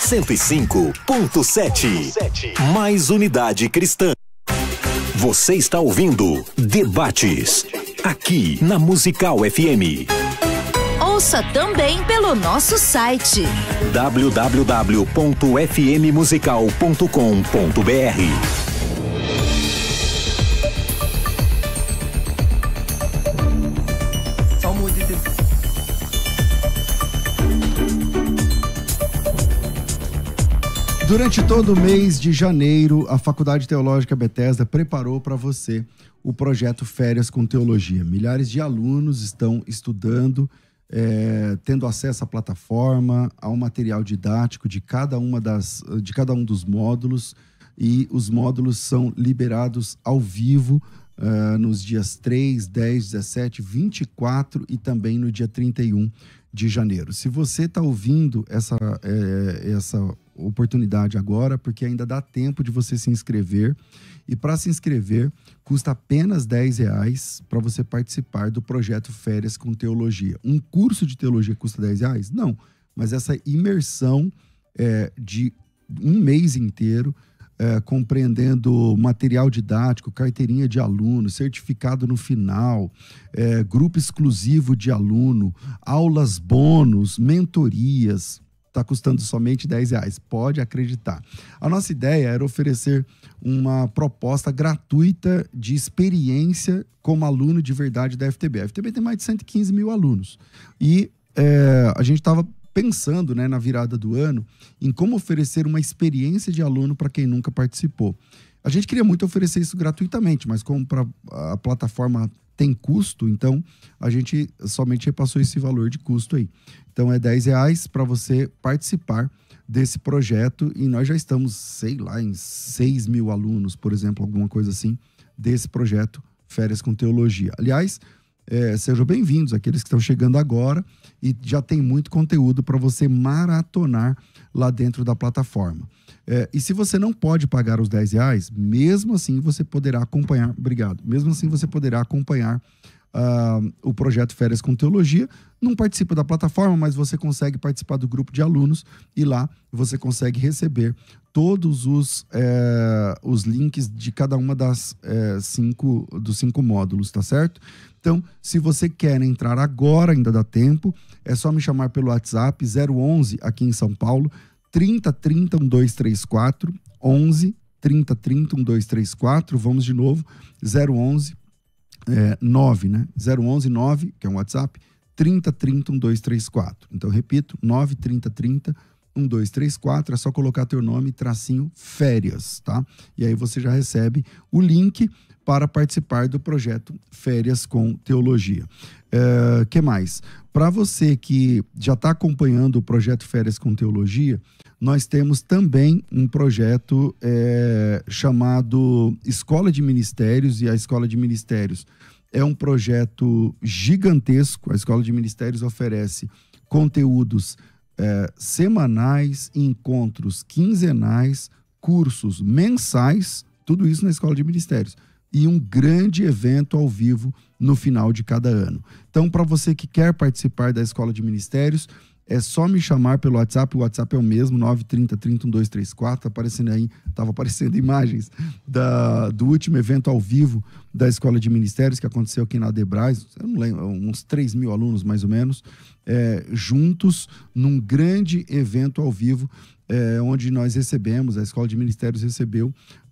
105.7. Mais unidade cristã. Você está ouvindo Debates, aqui na Musical FM. Ouça também pelo nosso site www.fmmusical.com.br. Durante todo o mês de janeiro, a Faculdade Teológica Bethesda preparou para você o projeto Férias com Teologia. Milhares de alunos estão estudando, tendo acesso à plataforma, ao material didático de cada um dos módulos, e os módulos são liberados ao vivo nos dias 3, 10, 17, 24 e também no dia 31 de janeiro. Se você está ouvindo essa oportunidade agora, porque ainda dá tempo de você se inscrever, e para se inscrever custa apenas R$10 para você participar do projeto Férias com Teologia. Um curso de teologia custa R$10? Não, mas essa imersão de um mês inteiro, compreendendo material didático, carteirinha de aluno, certificado no final, grupo exclusivo de aluno, aulas bônus, mentorias, está custando somente R$10, pode acreditar. A nossa ideia era oferecer uma proposta gratuita de experiência como aluno de verdade da FTB. A FTB tem mais de 115 mil alunos. E a gente estava pensando, na virada do ano, em como oferecer uma experiência de aluno para quem nunca participou. A gente queria muito oferecer isso gratuitamente, mas como a plataforma tem custo, então a gente somente repassou esse valor de custo aí. Então é R$10 para você participar desse projeto, e nós já estamos, sei lá, em 6 mil alunos, por exemplo, alguma coisa assim, desse projeto Férias com Teologia. Aliás, sejam bem-vindos aqueles que estão chegando agora, e já tem muito conteúdo para você maratonar lá dentro da plataforma. E se você não pode pagar os R$10, mesmo assim você poderá acompanhar, obrigado, mesmo assim você poderá acompanhar o projeto Férias com Teologia. Não participa da plataforma, mas você consegue participar do grupo de alunos, e lá você consegue receber todos os links de cada uma dos 5 módulos, tá certo? Então, se você quer entrar agora, ainda dá tempo, é só me chamar pelo WhatsApp 011 aqui em São Paulo, 3030 1234, 11 3030 1234, vamos de novo, 011 9, né? 011 9, que é um WhatsApp, 3030 1234. Então, repito, 9 3030 1234, é só colocar teu nome, tracinho, férias, tá? E aí você já recebe o link para participar do projeto Férias com Teologia. Que mais? Para você que já está acompanhando o projeto Férias com Teologia, nós temos também um projeto chamado Escola de Ministérios, e a Escola de Ministérios é um projeto gigantesco. A Escola de Ministérios oferece conteúdos semanais, encontros quinzenais, cursos mensais, tudo isso na Escola de Ministérios, e um grande evento ao vivo no final de cada ano. Então, para você que quer participar da Escola de Ministérios, é só me chamar pelo WhatsApp. O WhatsApp é o mesmo, 93030 1234. Aparecendo aí, estava aparecendo imagens do último evento ao vivo da Escola de Ministérios, que aconteceu aqui na Adebras, eu não lembro, uns 3 mil alunos mais ou menos, juntos num grande evento ao vivo, onde nós recebemos, a Escola de Ministérios recebeu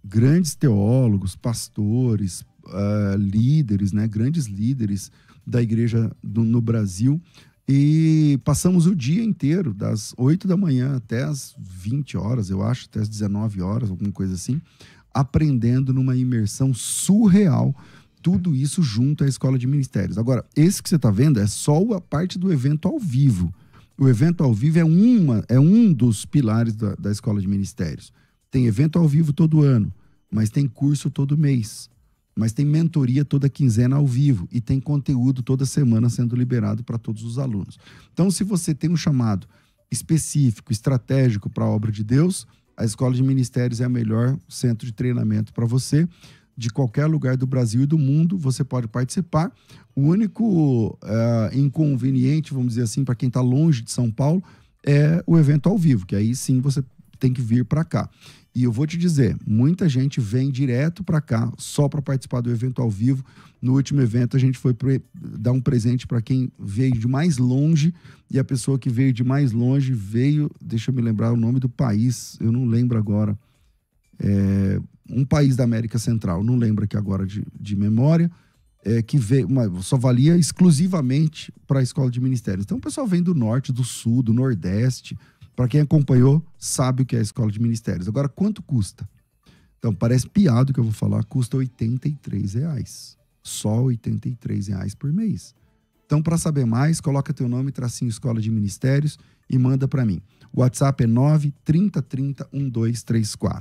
grandes teólogos, pastores, líderes, né? Grandes líderes da igreja no Brasil. E passamos o dia inteiro, das 8 da manhã até as 20 horas, eu acho, até as 19 horas, alguma coisa assim, aprendendo numa imersão surreal, tudo isso junto à Escola de Ministérios. Agora, esse que você está vendo é só a parte do evento ao vivo. O evento ao vivo é um dos pilares da Escola de Ministérios. Tem evento ao vivo todo ano, mas tem curso todo mês. Mas tem mentoria toda quinzena ao vivo e tem conteúdo toda semana sendo liberado para todos os alunos. Então, se você tem um chamado específico, estratégico para a obra de Deus, a Escola de Ministérios é o melhor centro de treinamento para você. De qualquer lugar do Brasil e do mundo, você pode participar. O único inconveniente, vamos dizer assim, para quem está longe de São Paulo, é o evento ao vivo, que aí sim você tem que vir para cá. E eu vou te dizer, muita gente vem direto para cá só para participar do evento ao vivo. No último evento a gente foi dar um presente para quem veio de mais longe, e a pessoa que veio de mais longe veio, deixa eu me lembrar o nome do país, eu não lembro agora, um país da América Central, não lembro aqui agora de memória, que veio, só valia exclusivamente para a Escola de Ministérios. Então o pessoal vem do norte, do sul, do nordeste. Para quem acompanhou, sabe o que é a Escola de Ministérios. Agora, quanto custa? Então, parece piada o que eu vou falar, custa R$83. Só R$83 por mês. Então, para saber mais, coloca teu nome, tracinho Escola de Ministérios e manda para mim. O WhatsApp é 930301234.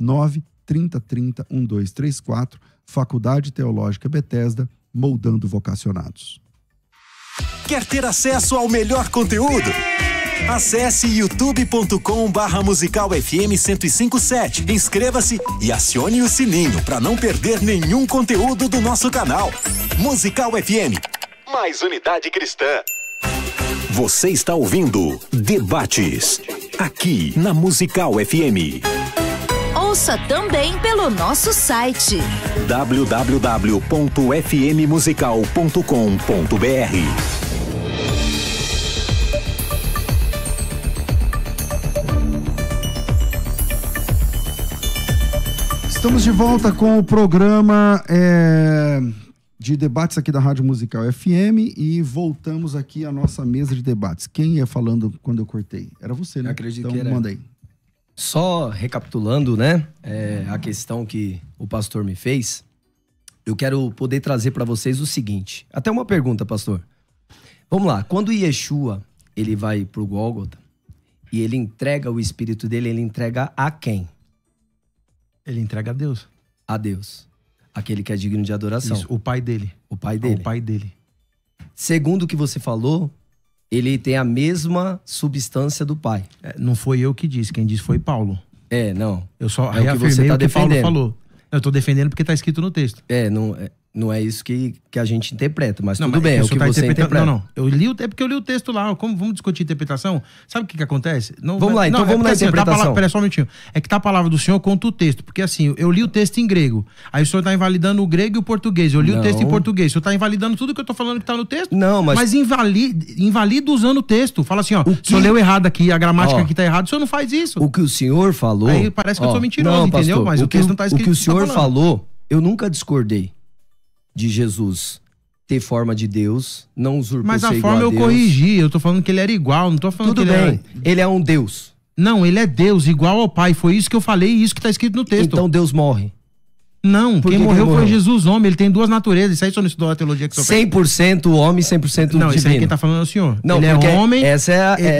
930301234. Faculdade Teológica Bethesda, moldando vocacionados. Quer ter acesso ao melhor conteúdo? Acesse youtube.com/Musical FM 1057. Inscreva-se e acione o sininho para não perder nenhum conteúdo do nosso canal. Musical FM, mais unidade cristã. Você está ouvindo Debates, aqui na Musical FM. Ouça também pelo nosso site www.fmmusical.com.br. Estamos de volta com o programa de debates aqui da Rádio Musical FM e voltamos aqui à nossa mesa de debates. Quem ia falando quando eu cortei? Era você, né? Eu acredito então, que era. Manda aí. Só recapitulando, né, a questão que o pastor me fez, eu quero poder trazer para vocês o seguinte. Até uma pergunta, pastor. Vamos lá. Quando Yeshua, ele vai pro Gólgota e ele entrega o espírito dele, ele entrega a quem? Ele entrega a Deus. A Deus. Aquele que é digno de adoração. Isso, o pai dele. O pai dele. O pai dele. Segundo o que você falou, ele tem a mesma substância do pai. Não foi eu que disse, quem disse foi Paulo. Não. Eu só É o que reafirmei você tá o que Paulo defendendo. falou. Eu tô defendendo porque tá escrito no texto. Não é isso que a gente interpreta, mas tudo mas bem, é o que você interpreta. Não. É porque eu li o texto lá. Vamos discutir interpretação? Sabe o que acontece? Vamos lá, então vamos na interpretação. Pera só um minutinho. É que tá a palavra do Senhor contra o texto. Porque assim, eu li o texto em grego. Aí o Senhor tá invalidando o grego e o português. Eu li o texto em português. O Senhor tá invalidando tudo que eu tô falando que tá no texto? Não, mas invalida usando o texto. Fala assim, ó, o senhor leu errado aqui, a gramática aqui tá errada. O senhor não faz isso. O que o senhor falou... Aí parece que eu sou mentiroso, entendeu? Pastor, Mas o texto não tá escrito. O que o senhor falou, eu nunca discordei de Jesus ter forma de Deus, não usurpou Mas ser a igual forma a eu Deus. corrigi, eu tô falando que ele era igual, não tô falando Tudo que ele bem, ele é um Deus. Não, ele é Deus, igual ao Pai, foi isso que eu falei e isso que tá escrito no texto. Então Deus morre. Não, Por quem que morreu ele foi morreu? Jesus homem, ele tem duas naturezas, isso aí só não estudou a teologia que eu 100% homem, 100% Não, isso aí divino. quem tá falando é o senhor. Não, ele porque é homem... essa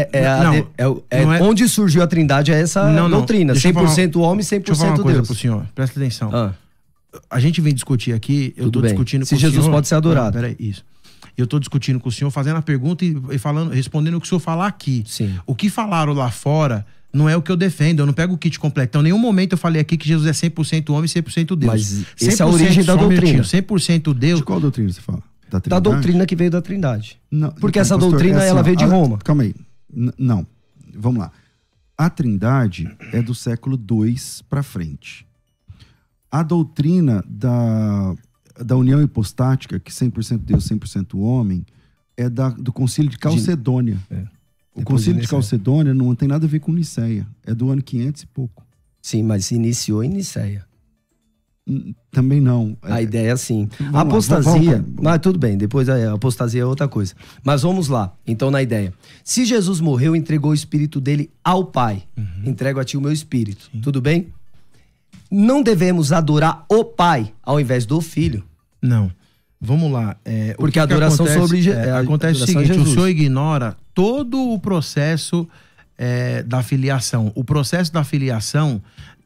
não é- onde surgiu a trindade, é essa doutrina. Deixa eu 100% homem, 100% Deixa eu falar uma coisa Deus. pro senhor, presta atenção. Ah. A gente vem discutir aqui, eu Tudo tô bem. discutindo Se com o senhor... Jesus pode ser adorado. Não, peraí, isso. Eu tô discutindo com o senhor, fazendo a pergunta e falando, respondendo o que o senhor falar aqui. Sim. O que falaram lá fora não é o que eu defendo, eu não pego o kit completo. Então, em nenhum momento eu falei aqui que Jesus é 100% homem e 100% Deus. Mas essa é a origem da só um doutrina. minutinho, 100% Deus... De qual doutrina você fala? Da Trindade? doutrina que veio da trindade. Não, Porque então, essa pastor, doutrina, ela veio de Roma. Calma aí. Não. Vamos lá. A Trindade é do século II para frente. A doutrina da união hipostática, que 100% Deus, 100% homem, é do Concílio de Calcedônia. O Concílio de Calcedônia não tem nada a ver com Niceia. É do ano 500 e pouco. Sim, mas iniciou em Niceia. Também não. A ideia é assim. A apostasia... Mas tudo bem, depois a apostasia é outra coisa. Mas vamos lá, então na ideia. Se Jesus morreu, entregou o espírito dele ao Pai. Entrego a ti o meu espírito. Sim. Tudo bem? Não devemos adorar o Pai ao invés do Filho? Não. Vamos lá. Porque a adoração acontece o seguinte, o senhor ignora todo o processo da filiação. O processo da filiação...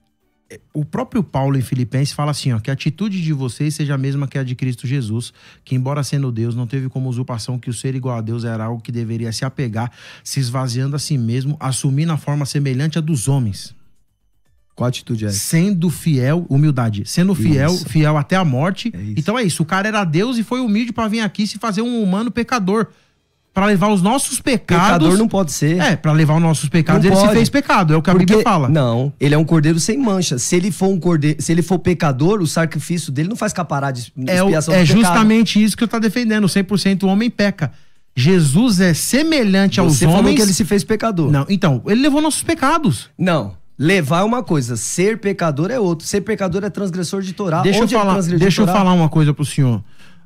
O próprio Paulo em Filipenses fala assim, ó, que a atitude de vocês seja a mesma que a de Cristo Jesus, que embora sendo Deus, não teve como usurpação que o ser igual a Deus era algo que deveria se apegar, se esvaziando a si mesmo, assumindo a forma semelhante à dos homens. Qual atitude é essa? Sendo fiel, humildade, sendo fiel até a morte. Então é isso, o cara era Deus e foi humilde para vir aqui se fazer um humano pecador. Para levar os nossos pecados... Pecador não pode ser. Para levar os nossos pecados, ele se fez pecado, é o que a Bíblia fala. Não, ele é um cordeiro sem mancha. Se ele for pecador, o sacrifício dele não faz caparar de expiação do pecado. Justamente isso que eu tô defendendo, 100% o homem peca. Jesus é semelhante aos homens... Você falou que ele se fez pecador. Não, então, ele levou nossos pecados. Não, levar é uma coisa, ser pecador é outra. Ser pecador é transgressor de Torá. Deixa eu falar uma coisa pro senhor.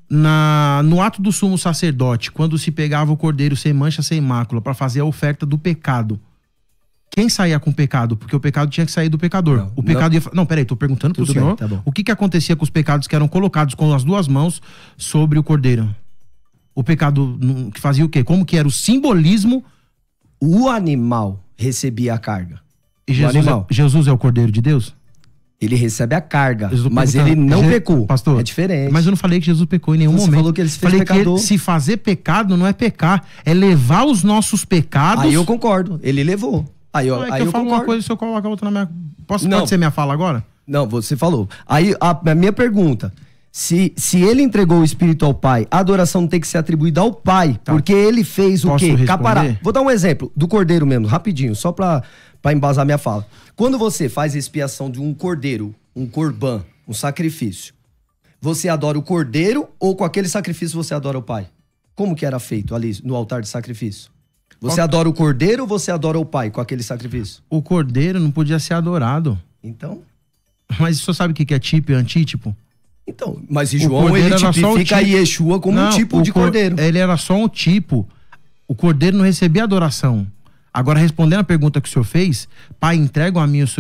No ato do sumo sacerdote, quando se pegava o cordeiro sem mancha, sem mácula, para fazer a oferta do pecado, quem saía com o pecado? Porque o pecado tinha que sair do pecador. Não, peraí, tô perguntando pro senhor. Tá bom. O que acontecia com os pecados que eram colocados com as duas mãos sobre o cordeiro? O pecado que fazia o quê? Como que era o simbolismo? O animal recebia a carga. E Jesus é o cordeiro de Deus? Ele recebe a carga, mas ele não pecou. Pastor, é diferente. Mas eu não falei que Jesus pecou em nenhum momento. Você falou que ele se fez pecador. Que se fazer pecado não é pecar, é levar os nossos pecados. Aí eu concordo, ele levou. Aí eu falo concordo. Uma coisa, se eu coloco a outra na minha... Pode ser minha fala agora? Não, você falou. Aí a minha pergunta, se ele entregou o Espírito ao Pai, a adoração tem que ser atribuída ao Pai, porque ele fez o quê? Capará. Vou dar um exemplo do cordeiro mesmo, rapidinho, só pra embasar minha fala. Quando você faz expiação de um cordeiro, um corban, um sacrifício, você adora o cordeiro ou com aquele sacrifício você adora o Pai? Como que era feito ali no altar de sacrifício? Você adora o cordeiro ou você adora o Pai com aquele sacrifício? O cordeiro não podia ser adorado. Então? Mas o senhor sabe o que é tipo e antítipo? Então, mas João ele tipifica Yeshua como um tipo de cordeiro. Ele era só um tipo. O cordeiro não recebia adoração. Agora, respondendo a pergunta que o senhor fez, Pai, entrego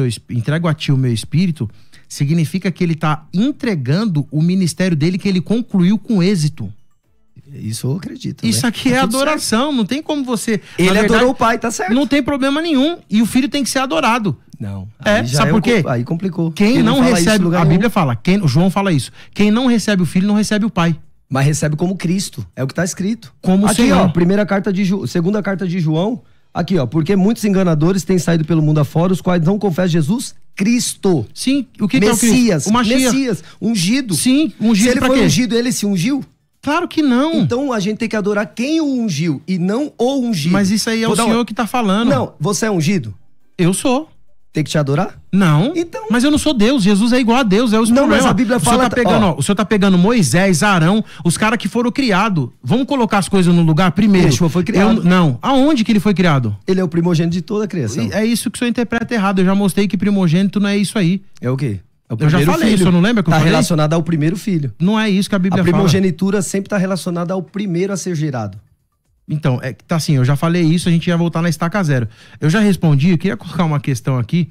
a ti o meu espírito, significa que ele está entregando o ministério dele que ele concluiu com êxito. Isso eu acredito. Isso aqui é adoração, não tem como você... Ele adorou o Pai, tá certo. Não tem problema nenhum, e o filho tem que ser adorado. Não. Sabe por quê? Aí complicou. Quem não recebe, a Bíblia fala, João fala isso, quem não recebe o filho não recebe o Pai. Mas recebe como Cristo, é o que está escrito. Como aqui, Senhor. Segunda carta de João, aqui, ó, porque muitos enganadores têm saído pelo mundo afora, os quais não confessam Jesus Cristo. Sim, o que Messias, é o Messias, ungido. Sim, ungido. Se ele foi ungido, ele se ungiu? Claro que não. Então a gente tem que adorar quem o ungiu e não o ungido. Mas isso aí é o senhor que tá falando. Não, você é ungido? Eu sou. Tem que te adorar? Não. Então... Mas eu não sou Deus. Jesus é igual a Deus. É os não, problemas. Mas a Bíblia fala... O senhor tá pegando Moisés, Arão, os caras que foram criados. Vamos colocar as coisas no lugar primeiro. Yeshua foi criado. Não. Aonde que ele foi criado? Ele é o primogênito de toda a criação. É isso que o senhor interpreta errado. Eu já mostrei que primogênito não é isso aí. É o quê? É o eu já falei, filho. O senhor não lembra que eu falei? Tá relacionado ao primeiro filho. Não é isso que a Bíblia fala. A primogenitura sempre tá relacionada ao primeiro a ser gerado. Então, tá assim, eu já falei isso, a gente ia voltar na estaca zero. Eu já respondi, eu queria colocar uma questão aqui,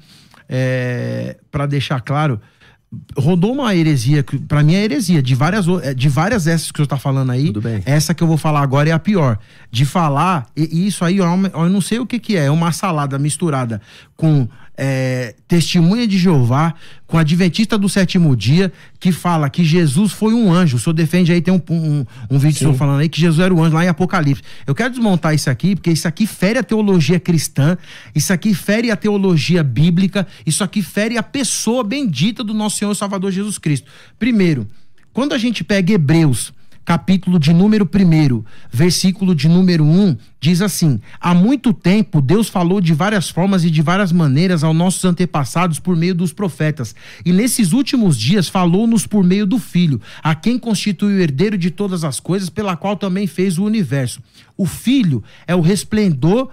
para deixar claro. Rodou uma heresia, que pra mim é heresia, de várias dessas que o senhor tá falando aí. Tudo bem. Essa que eu vou falar agora é a pior. De falar, e isso aí, eu não sei o que é uma salada misturada com testemunha de Jeová, com adventista do sétimo dia, que fala que Jesus foi um anjo. O senhor defende aí, tem um vídeo do senhor falando aí que Jesus era o anjo lá em Apocalipse. Eu quero desmontar isso aqui, porque isso aqui fere a teologia cristã, isso aqui fere a teologia bíblica, isso aqui fere a pessoa bendita do nosso Senhor e Salvador Jesus Cristo. Primeiro, quando a gente pega Hebreus, capítulo de número 1, versículo de número 1, diz assim: há muito tempo Deus falou de várias formas e de várias maneiras aos nossos antepassados por meio dos profetas, e nesses últimos dias falou-nos por meio do Filho, a quem constitui o herdeiro de todas as coisas, pela qual também fez o universo. O Filho é o resplendor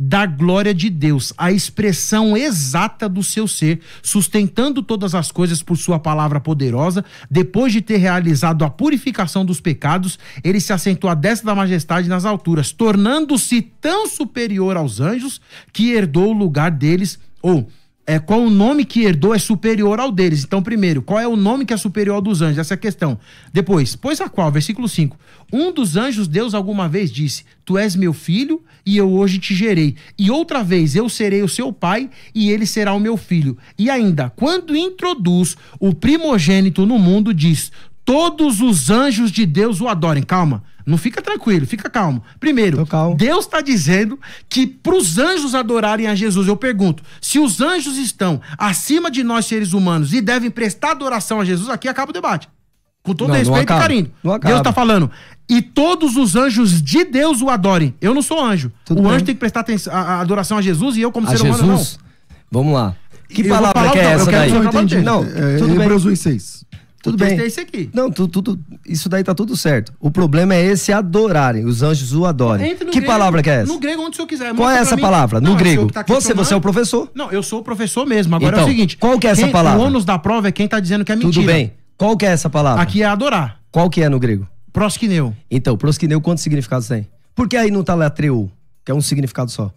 da glória de Deus, a expressão exata do seu ser, sustentando todas as coisas por sua palavra poderosa. Depois de ter realizado a purificação dos pecados, ele se assentou à destra da majestade nas alturas, tornando-se tão superior aos anjos que herdou o lugar deles, qual o nome que herdou é superior ao deles. Então, primeiro, qual é o nome que é superior ao dos anjos? Essa é a questão. Depois, pois a qual? Versículo 5. Um dos anjos, Deus alguma vez disse: tu és meu filho e eu hoje te gerei. E outra vez, eu serei o seu pai e ele será o meu filho. E ainda, quando introduz o primogênito no mundo, diz: todos os anjos de Deus o adorem. Calma, não fica tranquilo, fica calmo. Primeiro, Deus está dizendo que para os anjos adorarem a Jesus. Eu pergunto, se os anjos estão acima de nós seres humanos e devem prestar adoração a Jesus, aqui acaba o debate. Com todo respeito e carinho. Deus está falando, e todos os anjos de Deus o adorem. Eu não sou anjo. O anjo tem que prestar a adoração a Jesus e eu como ser humano não. Vamos lá. Que palavra que é essa daí? Não, Hebreus 1:6. Tudo bem. É esse aqui. Não, isso daí tá tudo certo. O problema é esse adorarem. Os anjos o adorem. Que grego, palavra que é essa? No grego, onde o senhor quiser. Qual é essa palavra? No grego. Você é o professor? Não, eu sou o professor mesmo. Agora então, é o seguinte. Qual que é essa palavra? O ônus da prova é quem tá dizendo que é mentira. Tudo bem. Qual que é essa palavra? Aqui é adorar. Qual que é no grego? Proskineu. Então, proskineu, quantos significados tem? Por que aí não tá latreu, que é um significado só?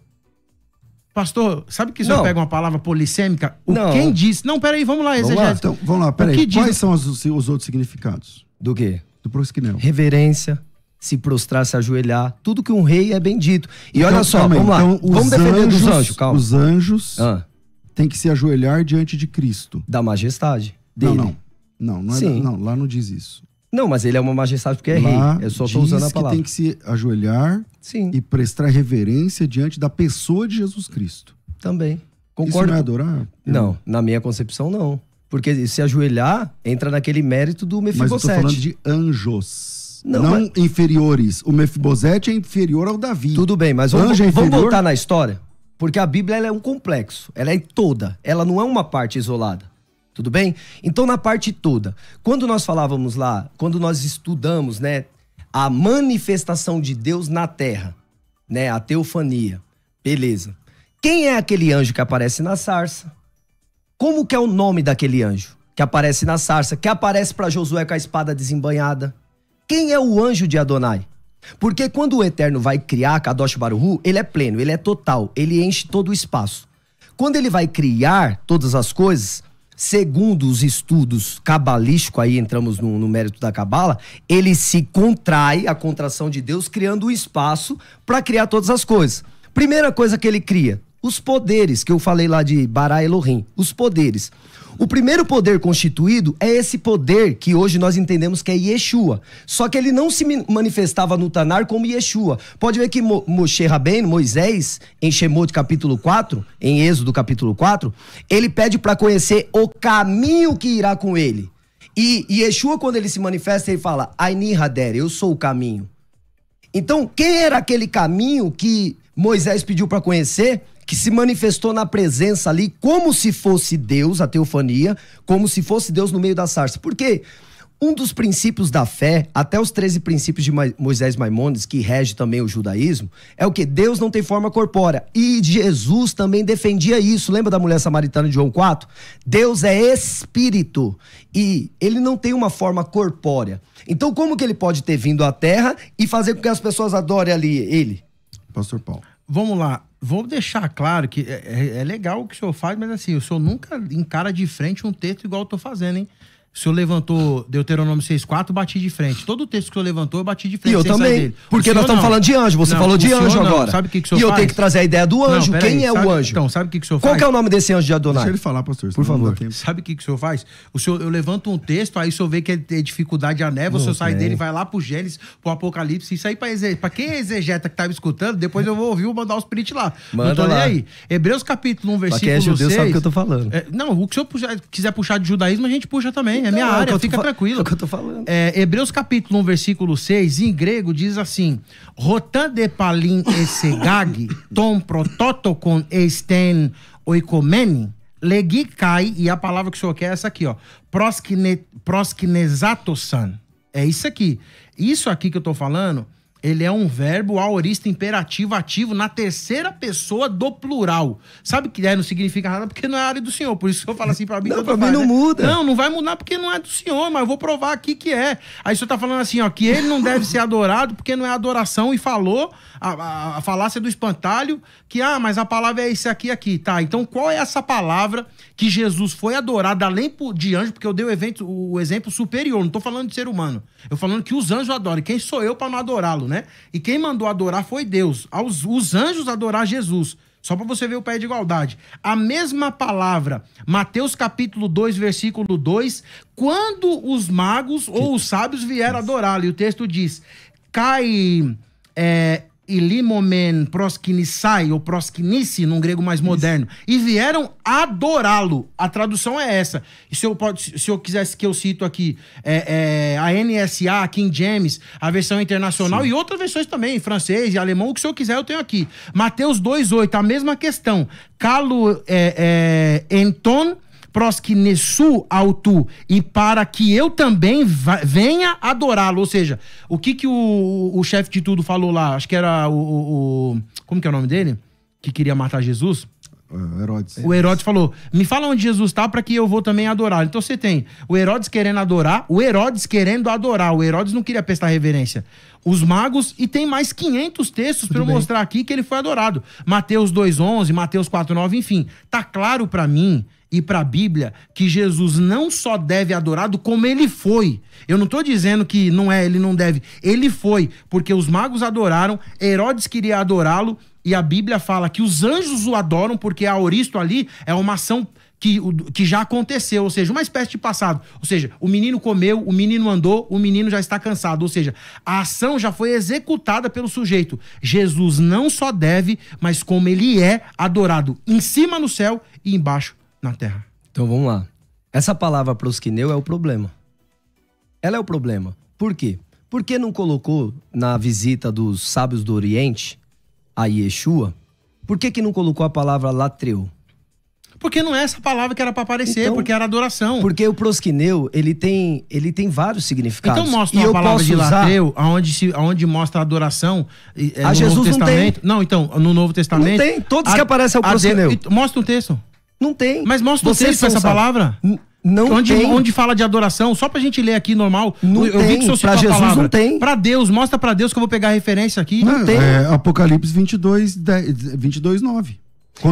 Pastor, sabe que o senhor pega uma palavra polissêmica? Quem disse... Não, peraí, vamos lá, exegese. Então, vamos lá, peraí. Quais são os outros significados? Do quê? Do proskineu. Reverência, se prostrar, se ajoelhar, tudo que um rei é bendito. E então, olha só, vamos lá. Então, vamos defender dos anjos, calma. Os anjos têm que se ajoelhar diante de Cristo. Da majestade dele. Não é. Lá não diz isso. Não, mas ele é uma majestade porque é lá rei. Eu só estou usando a palavra. Que tem que se ajoelhar e prestar reverência diante da pessoa de Jesus Cristo. Também. Concordo. Isso não é adorar? Não, na minha concepção não. Porque se ajoelhar, entra naquele mérito do Mefibosete. Mas eu tô falando de anjos. Não inferiores. O Mefibosete é inferior ao Davi. Tudo bem, mas vamos voltar na história. Porque a Bíblia ela é um complexo. Ela é toda. Ela não é uma parte isolada. Tudo bem? Então, na parte toda. Quando nós falávamos lá, quando nós estudamos, né, a manifestação de Deus na terra, né, a teofania. Beleza. Quem é aquele anjo que aparece na sarça? Como que é o nome daquele anjo que aparece na sarça, que aparece para Josué com a espada desembainhada? Quem é o anjo de Adonai? Porque quando o Eterno vai criar Kadosh Baruhu, ele é pleno, ele é total, ele enche todo o espaço. Quando ele vai criar todas as coisas, segundo os estudos cabalísticos, aí entramos no mérito da cabala, ele se contrai, a contração de Deus, criando o espaço para criar todas as coisas. Primeira coisa que ele cria, os poderes, que eu falei lá de Bará Elohim, os poderes. O primeiro poder constituído é esse poder que hoje nós entendemos que é Yeshua. Só que ele não se manifestava no Tanar como Yeshua. Pode ver que Moshe Rabbeinu, Moisés, em Shemot capítulo 4, em Êxodo capítulo 4, ele pede para conhecer o caminho que irá com ele. E Yeshua, quando ele se manifesta, ele fala, Aini Hader, eu sou o caminho. Então, quem era aquele caminho que Moisés pediu para conhecer, que se manifestou na presença ali, como se fosse Deus, a teofania, como se fosse Deus no meio da sarça? Porque um dos princípios da fé, até os 13 princípios de Moisés Maimônides, que rege também o judaísmo, é o que? Deus não tem forma corpórea. E Jesus também defendia isso. Lembra da mulher samaritana de João 4? Deus é espírito e ele não tem uma forma corpórea. Então como que ele pode ter vindo à terra e fazer com que as pessoas adorem ali ele? Pastor Paulo. Vamos lá, vou deixar claro que é legal o que o senhor faz, mas assim, o senhor nunca encara de frente um texto igual eu tô fazendo, hein? O senhor levantou Deuteronômio 6,4, bati de frente. Todo o texto que o senhor levantou, eu bati de frente. E eu também, porque nós estamos falando de anjo. Você falou de anjo agora. Sabe o que o senhor faz? E eu tenho que trazer a ideia do anjo. Quem é o anjo? Então, sabe o que o senhor faz? Qual que é o nome desse anjo de Adonai? Deixa ele falar, pastor. Por favor. Sabe o que o senhor faz? Eu levanto um texto, aí o senhor vê que tem dificuldade a névoa, o senhor sai dele, vai lá pro Gênesis, pro Apocalipse. Isso aí pra quem é exegeta que tá me escutando, depois eu vou ouvir, vou mandar os print lá. Manda não tô lá. Nem aí. Hebreus capítulo 1, versículo 6. Pra quem é judeu sabe o que eu tô falando. Não, o que o senhor quiser puxar de judaísmo, a gente puxa também. É minha área, fica tranquilo. É o que eu tô falando. Hebreus capítulo 1, versículo 6, em grego, diz assim: Rotan de palin esegag, tom prototokon esten oikomeni, legikai, e a palavra que o senhor quer é essa aqui, ó, prosknezatosan. É isso aqui. Isso aqui que eu tô falando, ele é um verbo aorista imperativo ativo na terceira pessoa do plural. Sabe que não significa nada porque não é a área do Senhor. Por isso que eu falo assim pra mim. Não, pra mim não muda. Não vai mudar porque não é do Senhor, mas eu vou provar aqui que é. Aí o Senhor tá falando assim, ó, que ele não deve ser adorado porque não é adoração e falou a falácia do espantalho que, mas a palavra é isso aqui. Tá, então qual é essa palavra que Jesus foi adorado além de anjo, porque eu dei o exemplo superior, não tô falando de ser humano. Eu falando que os anjos adoram. E quem sou eu pra não adorá-lo, né? E quem mandou adorar foi Deus. Os anjos adorar Jesus. Só para você ver o pé de igualdade. A mesma palavra, Mateus capítulo 2, versículo 2, quando os magos ou os sábios vieram adorá-lo. E o texto diz, ilimomen proskinissai, ou proskinice, num grego mais moderno, e vieram adorá-lo. A tradução é essa. E se eu quisesse que eu cito aqui, a NSA, a King James, a versão internacional, sim, e outras versões também, em francês e alemão, o que o senhor quiser eu tenho aqui. Mateus 2,8, a mesma questão. Calo enton proskinesu autu, e para que eu também venha adorá-lo. Ou seja, o que o chefe de tudo falou lá? Acho que era como que é o nome dele? Que queria matar Jesus? Herodes. O Herodes falou, me fala onde Jesus está para que eu vou também adorar. Então você tem o Herodes querendo adorar, o Herodes querendo adorar. O Herodes não queria prestar reverência. Os magos, e tem mais 500 textos para eu mostrar aqui que ele foi adorado. Mateus 2,11, Mateus 4,9, enfim. Tá claro para mim e para a Bíblia que Jesus não só deve adorado, como ele foi. Eu não tô dizendo que ele não deve. Ele foi, porque os magos adoraram, Herodes queria adorá-lo, e a Bíblia fala que os anjos o adoram, porque a aoristo ali é uma ação que já aconteceu, ou seja, uma espécie de passado. Ou seja, o menino comeu, o menino andou, o menino já está cansado. Ou seja, a ação já foi executada pelo sujeito. Jesus não só deve, mas como ele é adorado, em cima no céu e embaixo na terra. Então vamos lá. Essa palavra proskineu é o problema. Ela é o problema. Por quê? Por que não colocou na visita dos sábios do Oriente a Yeshua? Por que não colocou a palavra latreu? Porque não é essa palavra que era para aparecer, então, porque era adoração. Porque o proskineu, ele tem vários significados. Então mostra uma palavra de latreu, onde mostra a adoração a no Jesus Novo Testamento. Não tem. Não, então, no Novo Testamento... Não tem, todos que aparecem é o proskineu. Mostra um texto. Não tem. Mas mostra um texto com essa palavra. Não tem. Onde fala de adoração, só pra gente ler aqui normal. Não eu vi que o senhor citou a Jesus palavra. Não tem. Pra Deus, mostra pra Deus que eu vou pegar a referência aqui. Não tem. Apocalipse 22:9.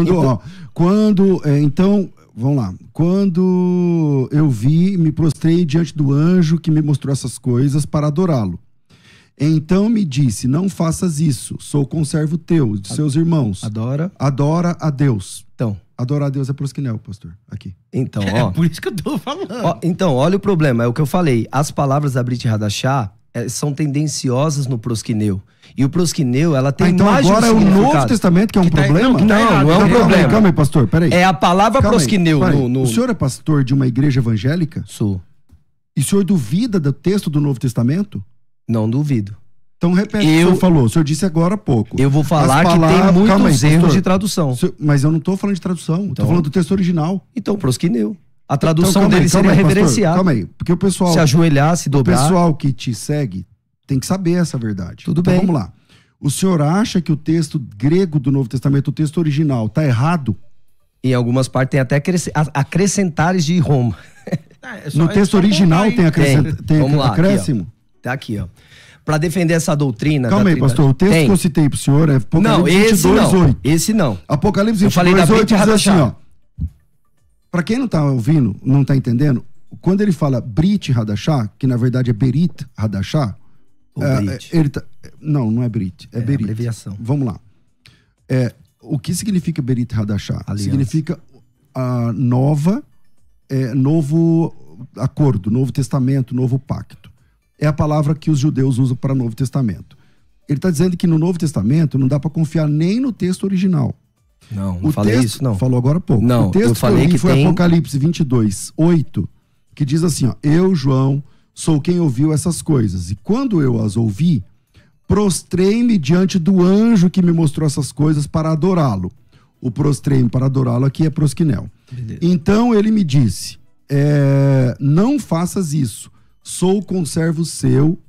Então, vamos lá. Quando eu vi, me prostrei diante do anjo que me mostrou essas coisas para adorá-lo. Então me disse, não faças isso, sou conservo teu, de seus irmãos. Adora a Deus. Então. Adorar a Deus é proskinel, pastor, aqui. Então, ó. É por isso que eu tô falando. Então, olha o problema, é o que eu falei. As palavras da Brit Hadashah são tendenciosas no proskineu. E o proskineu, ela tem então mais de um agora é o Novo Testamento que é um problema? Não é um problema. Calma aí, pastor, peraí. É a palavra proskineu. O senhor é pastor de uma igreja evangélica? Sou. E o senhor duvida do texto do Novo Testamento? Não duvido. Então repete o que o senhor falou. O senhor disse agora há pouco. Eu vou falar que tem muitos erros de tradução. Mas eu não estou falando de tradução. Estou falando do texto original. Então, proskineu. A tradução dele seria reverenciar. Calma aí. Porque o pessoal... Se ajoelhar, se dobrar. O pessoal que te segue tem que saber essa verdade. Tudo bem. Vamos lá. O senhor acha que o texto grego do Novo Testamento, o texto original, está errado? Em algumas partes tem até acrescentares de Roma. No texto original tem acréscimo? Tá aqui, ó. Para defender essa doutrina... Calma aí, pastor. O texto que eu citei pro senhor é Apocalipse 22:8. Esse não. Apocalipse 22:8 diz assim, ó. Para quem não tá ouvindo, não tá entendendo, quando ele fala Brit Hadashah, que na verdade é Berit Hadashah, não é Brit, é Berit. Abreviação. Vamos lá. O que significa Berit Hadashah? Aliança. Significa novo acordo, novo testamento, novo pacto. É a palavra que os judeus usam para o Novo Testamento. Ele está dizendo que no Novo Testamento não dá para confiar nem no texto original. Não falei isso, não. Falou agora há pouco. Não, o texto eu falei que foi tem... Apocalipse 22:8, que diz assim, ó, eu, João, sou quem ouviu essas coisas. E quando eu as ouvi, prostrei-me diante do anjo que me mostrou essas coisas para adorá-lo. O prostrei-me para adorá-lo aqui é proskinel. Beleza. Então ele me disse, não faças isso. Sou conservo seu,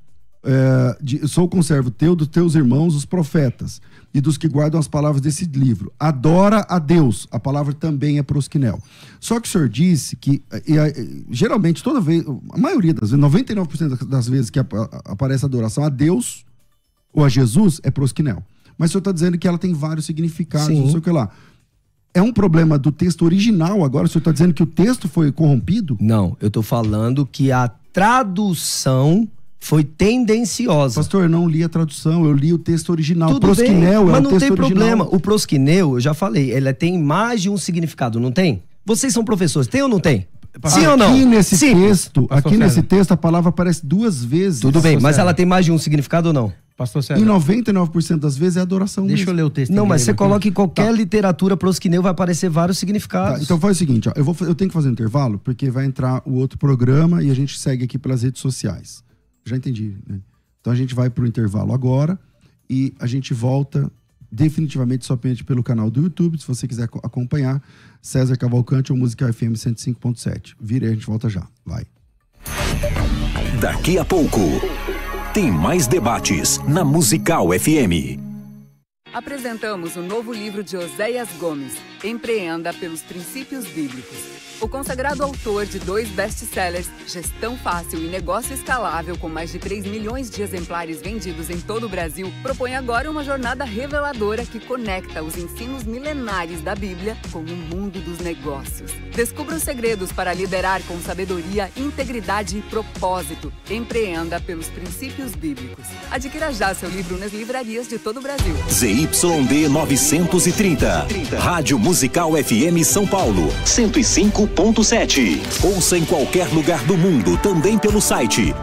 sou conservo teu, dos teus irmãos, os profetas, e dos que guardam as palavras desse livro. Adora a Deus. A palavra também é prosquinel. Só que o senhor disse que, geralmente, toda vez, a maioria das vezes, 99% das vezes que aparece adoração a Deus ou a Jesus, é prosquinel. Mas o senhor está dizendo que ela tem vários significados, não sei o que lá. É um problema do texto original agora? O senhor está dizendo que o texto foi corrompido? Não, eu estou falando que a tradução foi tendenciosa. Pastor, eu não li a tradução, eu li o texto original. Tudo prosquinel bem, mas é o não texto tem original. problema. O prosquinel, eu já falei, ele tem mais de um significado, não tem? Vocês são professores, tem ou não tem? Sim ou não? Aqui nesse texto, Pastor aqui nesse César. texto, a palavra aparece 2 vezes. Tudo bem, mas César. ela tem mais de um significado ou não? Pastor César, Em 99% das vezes é adoração deixa eu mesmo. ler o texto. Não, em mas grego você aqui. coloca em qualquer literatura prosquinel, vai aparecer vários significados. Tá, então faz o seguinte, ó, eu tenho que fazer um intervalo, porque vai entrar o outro programa e a gente segue aqui pelas redes sociais. Já entendi, né? Então a gente vai pro intervalo agora e a gente volta definitivamente somente pelo canal do YouTube, se você quiser acompanhar, César Cavalcante ou Musical FM 105.7. Vira aí, a gente volta já. Vai. Daqui a pouco, tem mais debates na Musical FM. Apresentamos o novo livro de Oséias Gomes, Empreenda pelos Princípios Bíblicos. O consagrado autor de 2 best-sellers, Gestão Fácil e Negócio Escalável, com mais de 3 milhões de exemplares vendidos em todo o Brasil, propõe agora uma jornada reveladora que conecta os ensinos milenares da Bíblia com o mundo dos negócios. Descubra os segredos para liderar com sabedoria, integridade e propósito. Empreenda pelos Princípios Bíblicos. Adquira já seu livro nas livrarias de todo o Brasil. ZYD 930. Rádio Musical FM São Paulo, 105.7. Ouça em qualquer lugar do mundo, também pelo site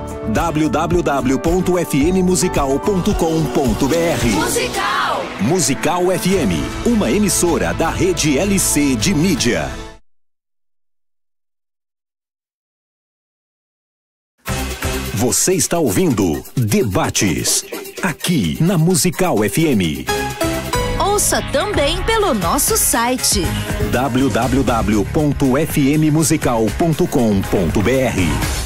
www.fmmusical.com.br. Musical! Musical FM, uma emissora da rede LC de mídia. Você está ouvindo Debates, aqui na Musical FM. Ouça também pelo nosso site www.fmmusical.com.br.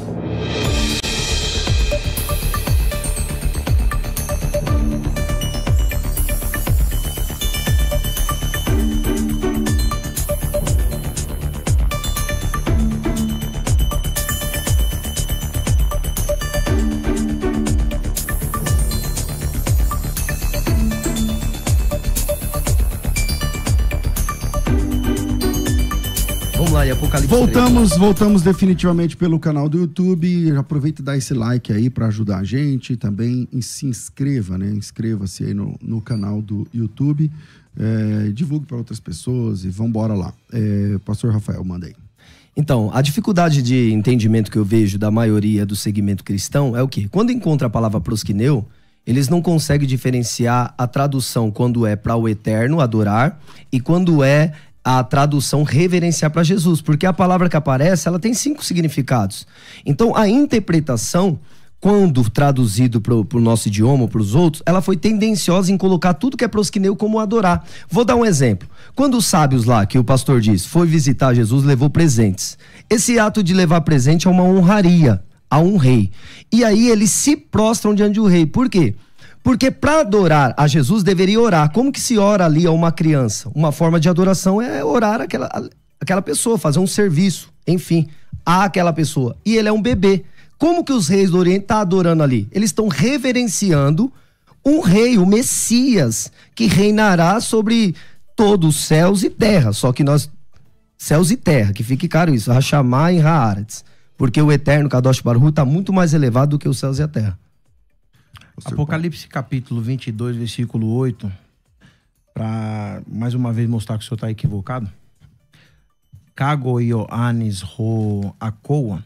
Apocalipse Voltamos definitivamente pelo canal do YouTube. Aproveita e dá esse like aí para ajudar a gente. Também se inscreva, né? Inscreva-se aí no canal do YouTube. Divulgue para outras pessoas e vambora lá. Pastor Rafael, manda aí. Então, a dificuldade de entendimento que eu vejo da maioria do segmento cristão é o quê? Quando encontra a palavra prosquineu, eles não conseguem diferenciar a tradução quando é para o eterno, adorar, e quando é a tradução reverenciar para Jesus, porque a palavra que aparece, ela tem 5 significados. Então, a interpretação, quando traduzido para o nosso idioma ou para os outros, ela foi tendenciosa em colocar tudo que é prosquineu como adorar. Vou dar um exemplo. Quando os sábios lá, que o pastor diz, foi visitar Jesus, levou presentes. Esse ato de levar presente é uma honraria a um rei. E aí eles se prostram diante do rei. Por quê? Porque para adorar a Jesus deveria orar. Como que se ora ali a uma criança? Uma forma de adoração é orar aquela pessoa, fazer um serviço, enfim, àquela pessoa. E ele é um bebê. Como que os reis do Oriente estão adorando ali? Eles estão reverenciando um rei, o Messias, que reinará sobre todos os céus e terra. Só que nós, céus e terra, que fique claro isso, Hashamá e Haaretz. Porque o eterno Kadosh Baruch Hu está muito mais elevado do que os céus e a terra. Apocalipse capítulo 22, versículo 8, para mais uma vez mostrar que o senhor está equivocado. Kago Ioannis Ro Akoa,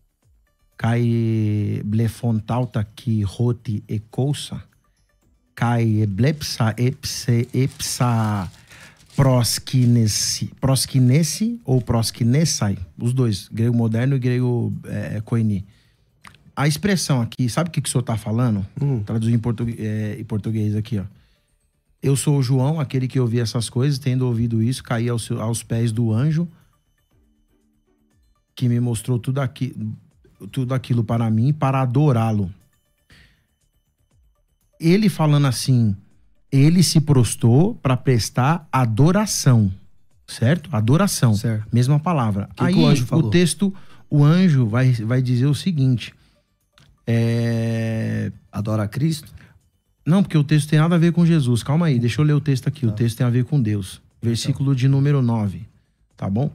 Kai Blefontauta Ki Roti Ekousa, Kai Blepsa Epsa Proskinesi ou Proskinesai, os dois, grego moderno e grego koini. A expressão aqui, sabe o que o senhor está falando? Traduzir em português aqui, ó. Eu sou o João, aquele que ouvi essas coisas, tendo ouvido isso, caí aos pés do anjo que me mostrou tudo aquilo para mim, para adorá-lo. ele falando assim, ele se prostrou para prestar adoração, certo? Adoração, Certo. mesma palavra. Que Aí o anjo falou? o texto, o anjo vai dizer o seguinte, Adora a Cristo? não, porque o texto tem nada a ver com Jesus. Calma aí, deixa eu ler o texto aqui. O texto tem a ver com Deus. Versículo de número 9. Tá bom?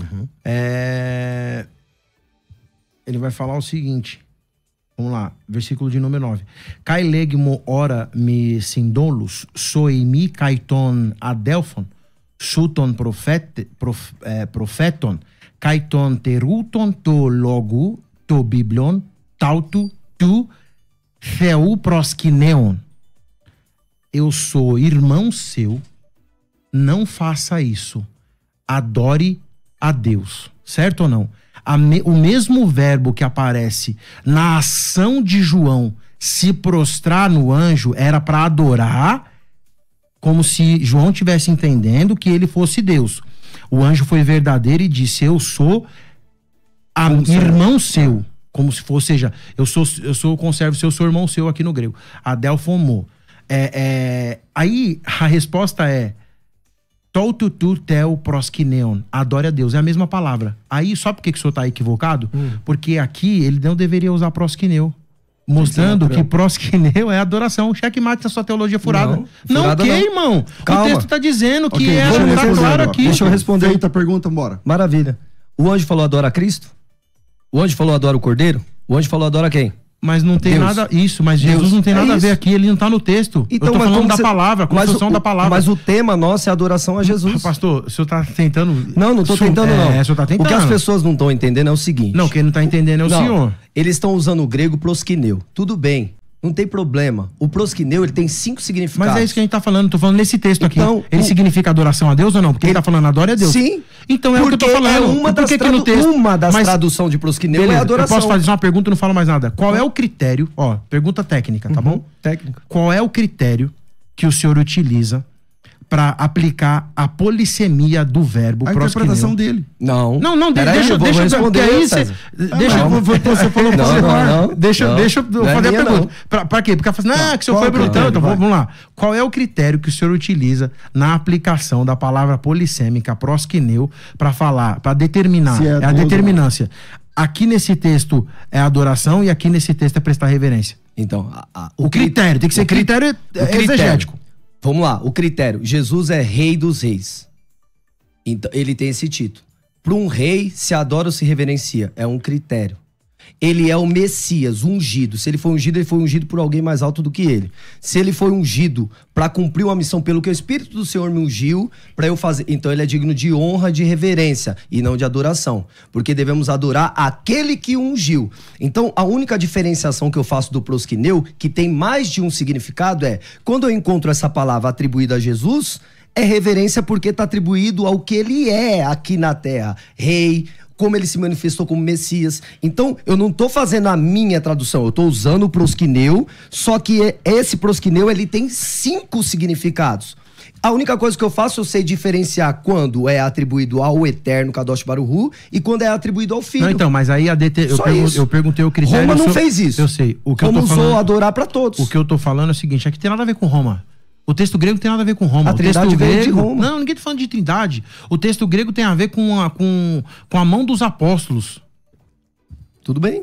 Ele vai falar o seguinte. Vamos lá, versículo de número 9. Kai legmo ora mi sindolus, soimi kaiton adelphon, suton profeton, kaiton teruton to logu, to biblion, tautu, tu, theu proskineon. Eu sou irmão seu, não faça isso. Adore a Deus. Certo ou não? O mesmo verbo que aparece na ação de João, se prostrar no anjo, era para adorar, como se João estivesse entendendo que ele fosse Deus. O anjo foi verdadeiro e disse, eu sou irmão seu. Como se fosse, seja, eu conservo seu, sou irmão seu aqui no grego. Adelphomô. Aí a resposta é Toututu tel proskineon. Adore a Deus. É a mesma palavra. Aí, só porque que o senhor tá equivocado? Porque aqui ele não deveria usar proskineu. Mostrando que proskineu é adoração. Checkmate na sua teologia furada. Não, irmão. Calma. O texto tá dizendo que Ok, deixa eu tá responder claro agora. aqui. Deixa eu responder. Feita a pergunta, bora. Maravilha. O anjo falou adora a Cristo? O anjo falou adora o Cordeiro? O anjo falou adora quem? Mas não tem Deus. nada... Isso, mas Jesus Deus. não tem É nada a ver isso. aqui. Ele não tá no texto. Então, eu tô mas falando como da você- palavra, a construção da palavra. Mas o tema nosso é adoração a Jesus. Pastor, o senhor tá tentando... Não tô tentando, não. O senhor tá tentando. O que as pessoas não estão entendendo é o seguinte. Não, quem não tá entendendo é o Não, senhor. Eles estão usando o grego proskineu. Tudo bem, não tem problema. O proskineu, ele tem 5 significados. Mas é isso que a gente tá falando. Tô falando nesse texto aqui. Então, Ele significa adoração a Deus ou não? Porque ele tá falando adora a Deus. Sim. Então é o que eu tô falando. É uma Por das, que que no texto... uma das Mas- traduções de proskineu Beleza, é adoração. eu posso fazer uma pergunta e não falo mais nada. Qual é o critério... Ó, pergunta técnica, tá bom? Técnica. Qual é o critério que o senhor utiliza para aplicar a polissemia do verbo A proskineu? interpretação dele. Não. Não, Peraí, deixa eu vou responder. porque aí César. você falou Não, você não, não. Deixa Não. eu Não é fazer a minha, pergunta. não. Pra quê? Porque ela fala assim, que o senhor Qual foi é o critério? brutal. Então Vai. vamos lá. Qual é o critério que o senhor utiliza na aplicação da palavra polissêmica proskineu para falar, para determinar? Se é É a Deus ou não. determinância. Aqui nesse texto é adoração e aqui nesse texto é prestar reverência. Então, O critério, tem que ser critério exegético. Vamos lá, o critério. Jesus é rei dos reis. Então, ele tem esse título. Para um rei, se adora ou se reverencia. É um critério. Ele é o Messias, ungido. Se ele foi ungido, ele foi ungido por alguém mais alto do que ele. Se ele foi ungido para cumprir uma missão pelo que o Espírito do Senhor me ungiu, para eu fazer. Então ele é digno de honra, de reverência e não de adoração. Porque devemos adorar aquele que o ungiu. Então a única diferenciação que eu faço do proskineu, que tem mais de um significado, é quando eu encontro essa palavra atribuída a Jesus, é reverência porque está atribuído ao que ele é aqui na terra. Rei, como ele se manifestou como Messias. Então, eu não estou fazendo a minha tradução, eu estou usando o proskineu, só que esse proskineu, ele tem 5 significados. A única coisa que eu faço, eu sei diferenciar quando é atribuído ao Eterno, Kadosh Baruch Hu, e quando é atribuído ao Filho. Não, então, mas aí Só isso. eu perguntei o critério... Roma não eu sou- fez isso. Eu sei. O que Roma eu tô usou falando, adorar para todos. o que eu tô falando é o seguinte, aqui tem nada a ver com Roma. O texto grego tem nada a ver com Roma. A O texto Trindade veio de grego... Roma. Não, ninguém tá falando de trindade. O texto grego tem a ver com a mão dos apóstolos. Tudo bem.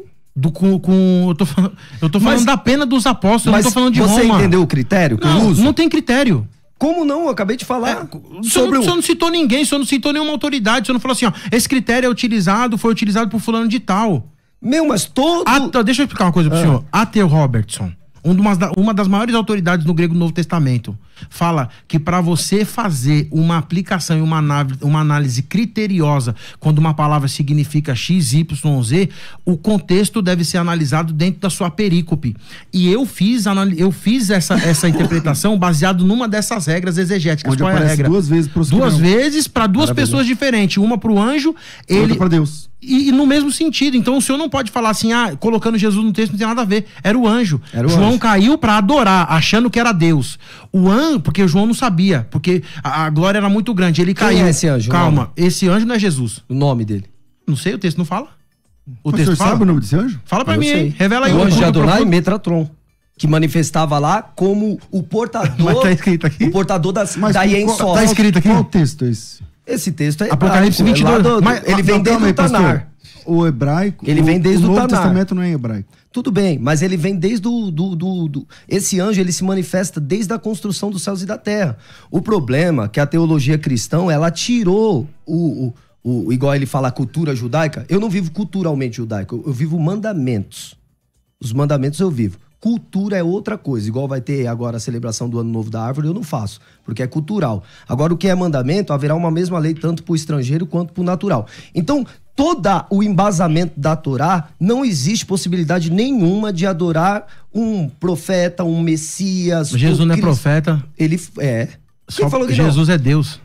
Eu tô falando Mas- da pena dos apóstolos, eu Mas não tô falando de você Roma. entendeu o critério que eu Não, uso? não tem critério. Como não? Eu acabei de falar. O senhor não citou ninguém, o senhor não citou nenhuma autoridade, o senhor não falou assim, ó, esse critério foi utilizado por fulano de tal. Meu, mas todo... Deixa eu explicar uma coisa pro senhor. A.T. Robertson, uma das maiores autoridades no grego do Novo Testamento, fala que para você fazer uma aplicação e uma análise criteriosa quando uma palavra significa X, Y, Z, o contexto deve ser analisado dentro da sua perícope. E eu fiz essa interpretação baseado numa dessas regras exegéticas. Onde Qual é a aparece regra? 2 vezes proskineu. 2 vezes para 2 pessoas diferentes. Uma para o anjo, Outra para Deus. E no mesmo sentido. Então o senhor não pode falar assim, colocando Jesus no texto não tem nada a ver. Era o anjo. Era o João anjo. caiu pra adorar, achando que era Deus. O anjo, porque o João não sabia, porque a glória era muito grande. Ele Quem caiu. é esse anjo? Calma, esse anjo não é Jesus. O nome dele. Não sei, o texto não fala. O O texto senhor fala. sabe o nome desse anjo? Fala pra Eu mim, sei. hein? Revela aí. O anjo de ponto Adonai, profundo. Metratron. que manifestava lá como o portador... Mas tá escrito aqui? O portador da Mas Yen Sof. Tá escrito aqui? Qual texto é esse? Esse texto é Apocalipse 22. ele vem desde o Tanar. O hebraico... Ele vem desde o Novo Tanar. Testamento não é em hebraico. Tudo bem, mas ele vem desde esse anjo, ele se manifesta desde a construção dos céus e da terra. O problema é que a teologia cristã, ela tirou igual ele fala, a cultura judaica. Eu não vivo culturalmente judaico, eu vivo mandamentos. Os mandamentos eu vivo. Cultura é outra coisa. Igual vai ter agora a celebração do Ano Novo da Árvore, eu não faço, porque é cultural. Agora, o que é mandamento, haverá uma mesma lei tanto para o estrangeiro quanto para o natural. Então, todo o embasamento da Torá, não existe possibilidade nenhuma de adorar um profeta, um Messias. Jesus não é profeta. Ele é. Quem falou que Jesus é Deus.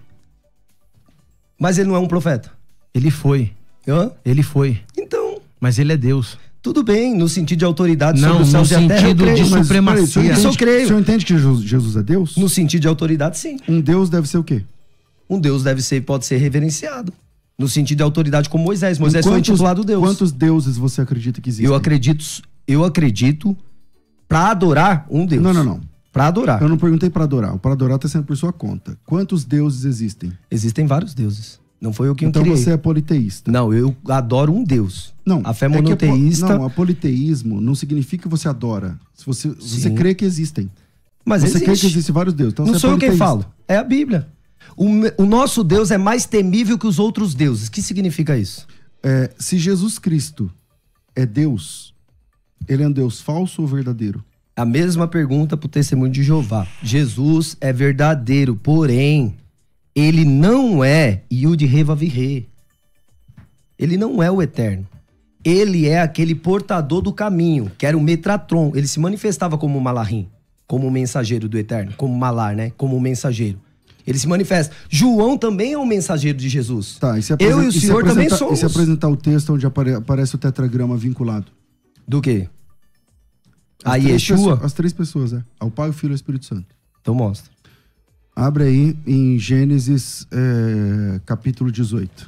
Mas ele não é um profeta. Ele foi. Hã? Ele foi. Então, Mas ele é Deus. tudo bem, no sentido de autoridade Não, sobre os céus no e a terra, eu sentido creio. de Mas, supremacia. peraí, Isso eu creio. O senhor entende que Jesus é Deus? No sentido de autoridade, sim. Um Deus deve ser o quê? Um Deus pode ser reverenciado. No sentido de autoridade como Moisés. Moisés foi intitulado Deus. Quantos deuses você acredita que existem? Eu acredito pra adorar um Deus. Não. Pra adorar. Eu não perguntei pra adorar. O pra adorar tá sendo por sua conta. Quantos deuses existem? Existem vários deuses. Não foi eu que Então criei. você é politeísta. Não, eu adoro um Deus. Não. A fé é que monoteísta... Não, apoliteísmo não significa que você adora. Você crê que existem. Mas você crê que existe. existem vários deuses. Então Não você sou é eu quem politeísta. falo. É a Bíblia. O nosso Deus é mais temível que os outros deuses. O que significa isso? Se Jesus Cristo é Deus, ele é um Deus falso ou verdadeiro? A mesma pergunta pro testemunho de Jeová. Jesus é verdadeiro, porém, ele não é Yud-He-Vav-He. Ele não é o eterno. Ele é aquele portador do caminho, que era o Metratron. Ele se manifestava como Malahim, como mensageiro do eterno, como Malar, né? Como mensageiro. Ele se manifesta. João também é um mensageiro de Jesus. Tá, e se Eu e o senhor também E somos. se apresentar o texto onde aparece o tetragrama vinculado? Do quê? As A três Yeshua? pessoas- As 3 pessoas, Ao Pai, o Filho e o Espírito Santo. Então mostra. Abre aí em Gênesis capítulo 18.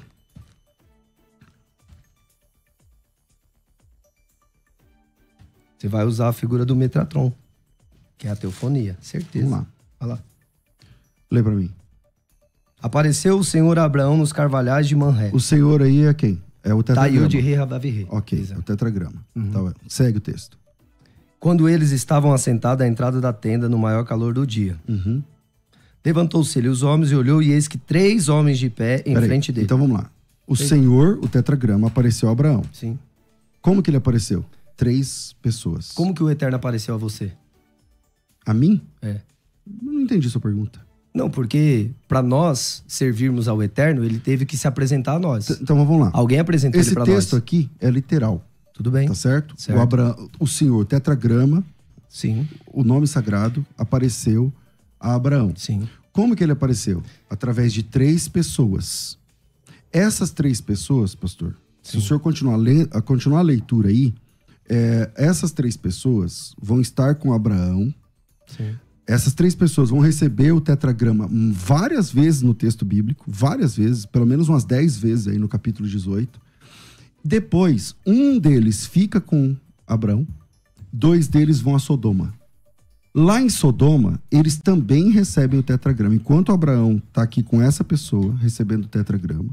Você vai usar a figura do Metratron, que é a teofonia, certeza. Vamos lá. Olha lá. Lê pra mim. Apareceu o Senhor a Abraão nos carvalhais de Manré. O Senhor aí é quem? É o Tá tetragrama. Yud-He-Vav-He. Ok, Exato. é o tetragrama. Tá, segue o texto. Quando eles estavam assentados à entrada da tenda no maior calor do dia. Levantou-se ele os homens e olhou, e eis que 3 homens de pé em Peraí, frente dele. Então vamos lá. O Senhor, o tetragrama, apareceu a Abraão. Sim. Como que ele apareceu? 3 pessoas. Como que o Eterno apareceu a você? A mim? É. Eu não entendi sua pergunta. Não, porque para nós servirmos ao Eterno, ele teve que se apresentar a nós. Então vamos lá. Alguém apresentou Esse ele para texto nós. aqui é literal, Tudo bem? tá certo? Certo. O Senhor, tetragrama, Sim, o nome sagrado, apareceu a Abraão. sim. Como que ele apareceu? Através de 3 pessoas. Essas 3 pessoas, pastor, se o senhor continuar a leitura aí, essas 3 pessoas vão estar com Abraão. Sim. Essas 3 pessoas vão receber o tetragrama várias vezes no texto bíblico, várias vezes, pelo menos umas 10 vezes aí no capítulo 18. Depois, um deles fica com Abraão, 2 deles vão a Sodoma. Lá em Sodoma, eles também recebem o tetragrama. Enquanto Abraão está aqui com essa pessoa, recebendo o tetragrama,